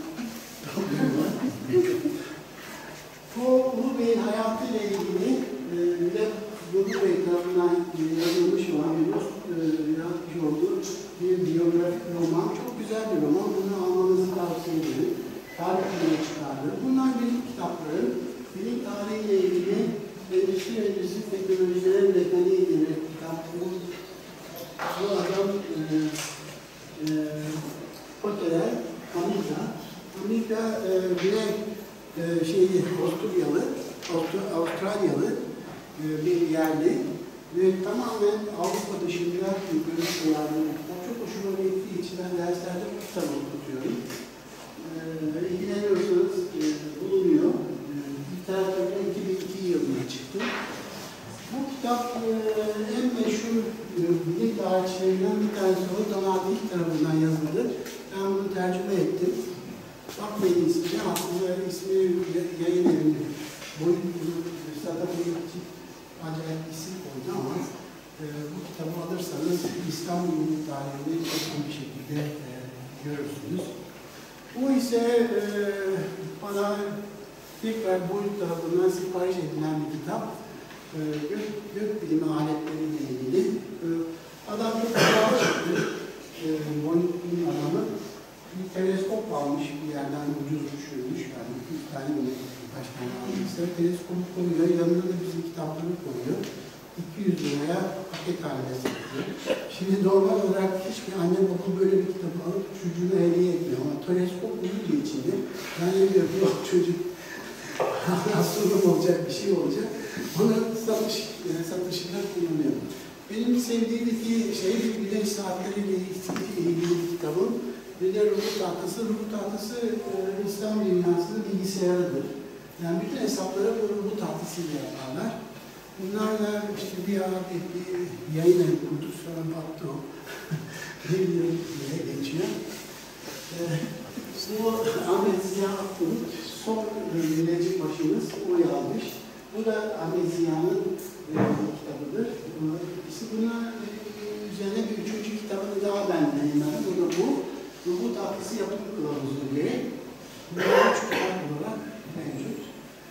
Bu Ulu Bey'in hayatıyla ilgili e, ve Ulu Bey tarafından yazılmış olan bir dost e, yazmış olduğu bir biyografik roman. Çok güzel bir roman. Bunu almanızı tavsiye ederim. Tarihine çıkardı. Bunlar bilim kitapları. Bilim tarihiyle ilgili endüstri ve endüstri teknolojilerin mekaniği gibi kitapları. Bu adam e, e, Poterer, Amiga. Amiga e, Güney e, şeyi, Avusturyalı, Avustur- Avustralyalı e, bir yerli ve tamamen Avrupa dışında bir görüşle yardım ettiler. Çok hoşuma gittiği için ben derslerde bu kitabı okutuyorum. E, ilgileniyorsanız e, bulunuyor. E, literatürde iki bin iki yılında çıktı. Bu kitap e, en meşhur e, bilim tarihçilerinden bir tanesi o Donald Hick tarafından yazıldı. Ben bunu tercüme ettim. Bakmayın ismine, aslında ismi yayın evinde. Boyut, Sataboyut acayip bir isim koydu ama e, bu kitabı alırsanız İstanbul tarihini çok iyi bir şekilde e, görürsünüz. Bu ise e, bana tekrar Boyut tarafından sipariş edilen bir kitap. E, gök, gök bilimi aletleriyle ilgili. E, adam çok güzel çıktı. E, Boyut'un adamı. Bir teleskop almış bir yerden ucuz düşürmüş. Yani iki tane mi kaç tane almışsa teleskopu koyuyor. Yanında da bizim kitapları koyuyor. iki yüz liraya paket haline satıyor. Şimdi normal olarak hiçbir anne baba böyle bir kitabı alıp çocuğuna hediye etmiyor. Ama teleskop uyuyor içinde. Yani diyor yok çocuk astronom olacak, bir şey olacak. Onu satış, yani satışında kullanıyor. Benim sevdiğim iki şey, bir güneş saatleriyle ilgili bir kitabım. Bir de ruhu tahtası. Ruhu tahtası e, İslam dünyasının bilgisayarıdır. Yani bütün hesapları bu ruhu tahtasıyla yaparlar. Bunlarla işte bir ara bir, bir yayın evi kurduk, sonra baktı o. bir yıl diye geçiyor. E, bu Ahmet Ziya Akbulut, son müneccim başımız, o yazmış. Bu da Ahmet Ziya'nın e, kitabıdır. İşte buna e, üzerine bir üçüncü kitabını daha ben yayınladım. Bu da bu. Ruhu tahtası yapım kılavuzu diye. Bunlar üç kitap olarak mevcut.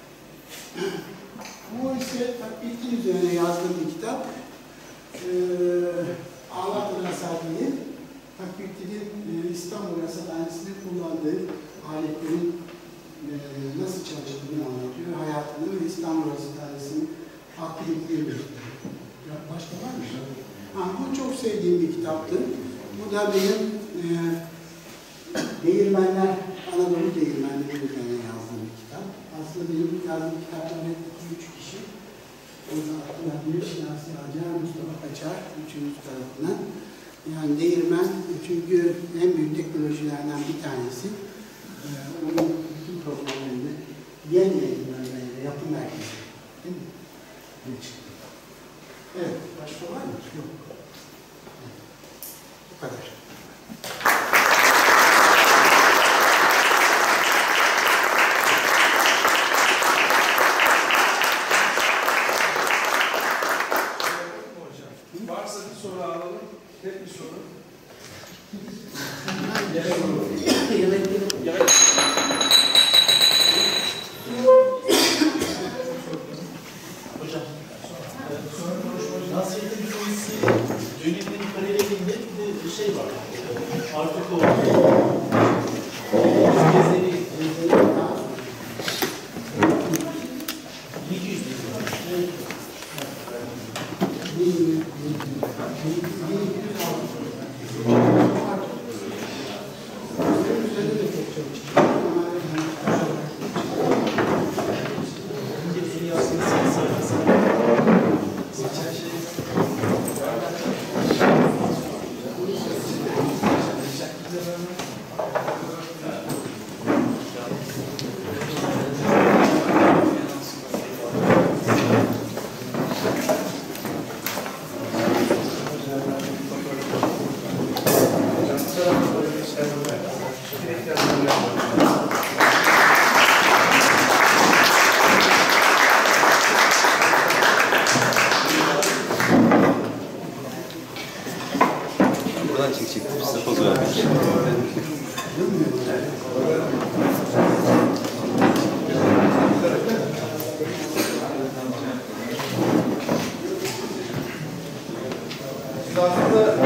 Bu ise takvitli üzerine yazdığım bir kitap. Ee, Ağlat Rasadi'nin takvitlinin e, İstanbul Rasathanesi'nde kullandığı aletlerin e, nasıl çalıştığını anlatıyor. Hayatını ve İstanbul Rasathanesi'nin aktivitlerini. Başka var mı? Ha, bu sevdiğim bir kitaptı. Bu da benim e, Değirmenler, Anadolu Değirmenleri üzerine yazdığım bir kitap. Aslında benim yazdığım kitaplar hep iki üç kişi. Orada aklıma bir Şinasi Acar, Mustafa Kaçar, üçüncü tarafından. Yani değirmen çünkü en büyük teknolojilerden bir tanesi. Ee, onun bütün problemlerini yeni değirmenlerle yapı merkezi. Değil mi? Ne çıktı? Evet, başka var mı? Yok. Evet. Bu kadar. Varsa bir soru alalım. Tek bir soru. Yemek Hocam, Nasrettin Hoca'sı döneminin paralelinde bir de şey var. Artık o gezeri iki yüz bin var. Buradan çekecektim. Size poz vermek için. Siz aslında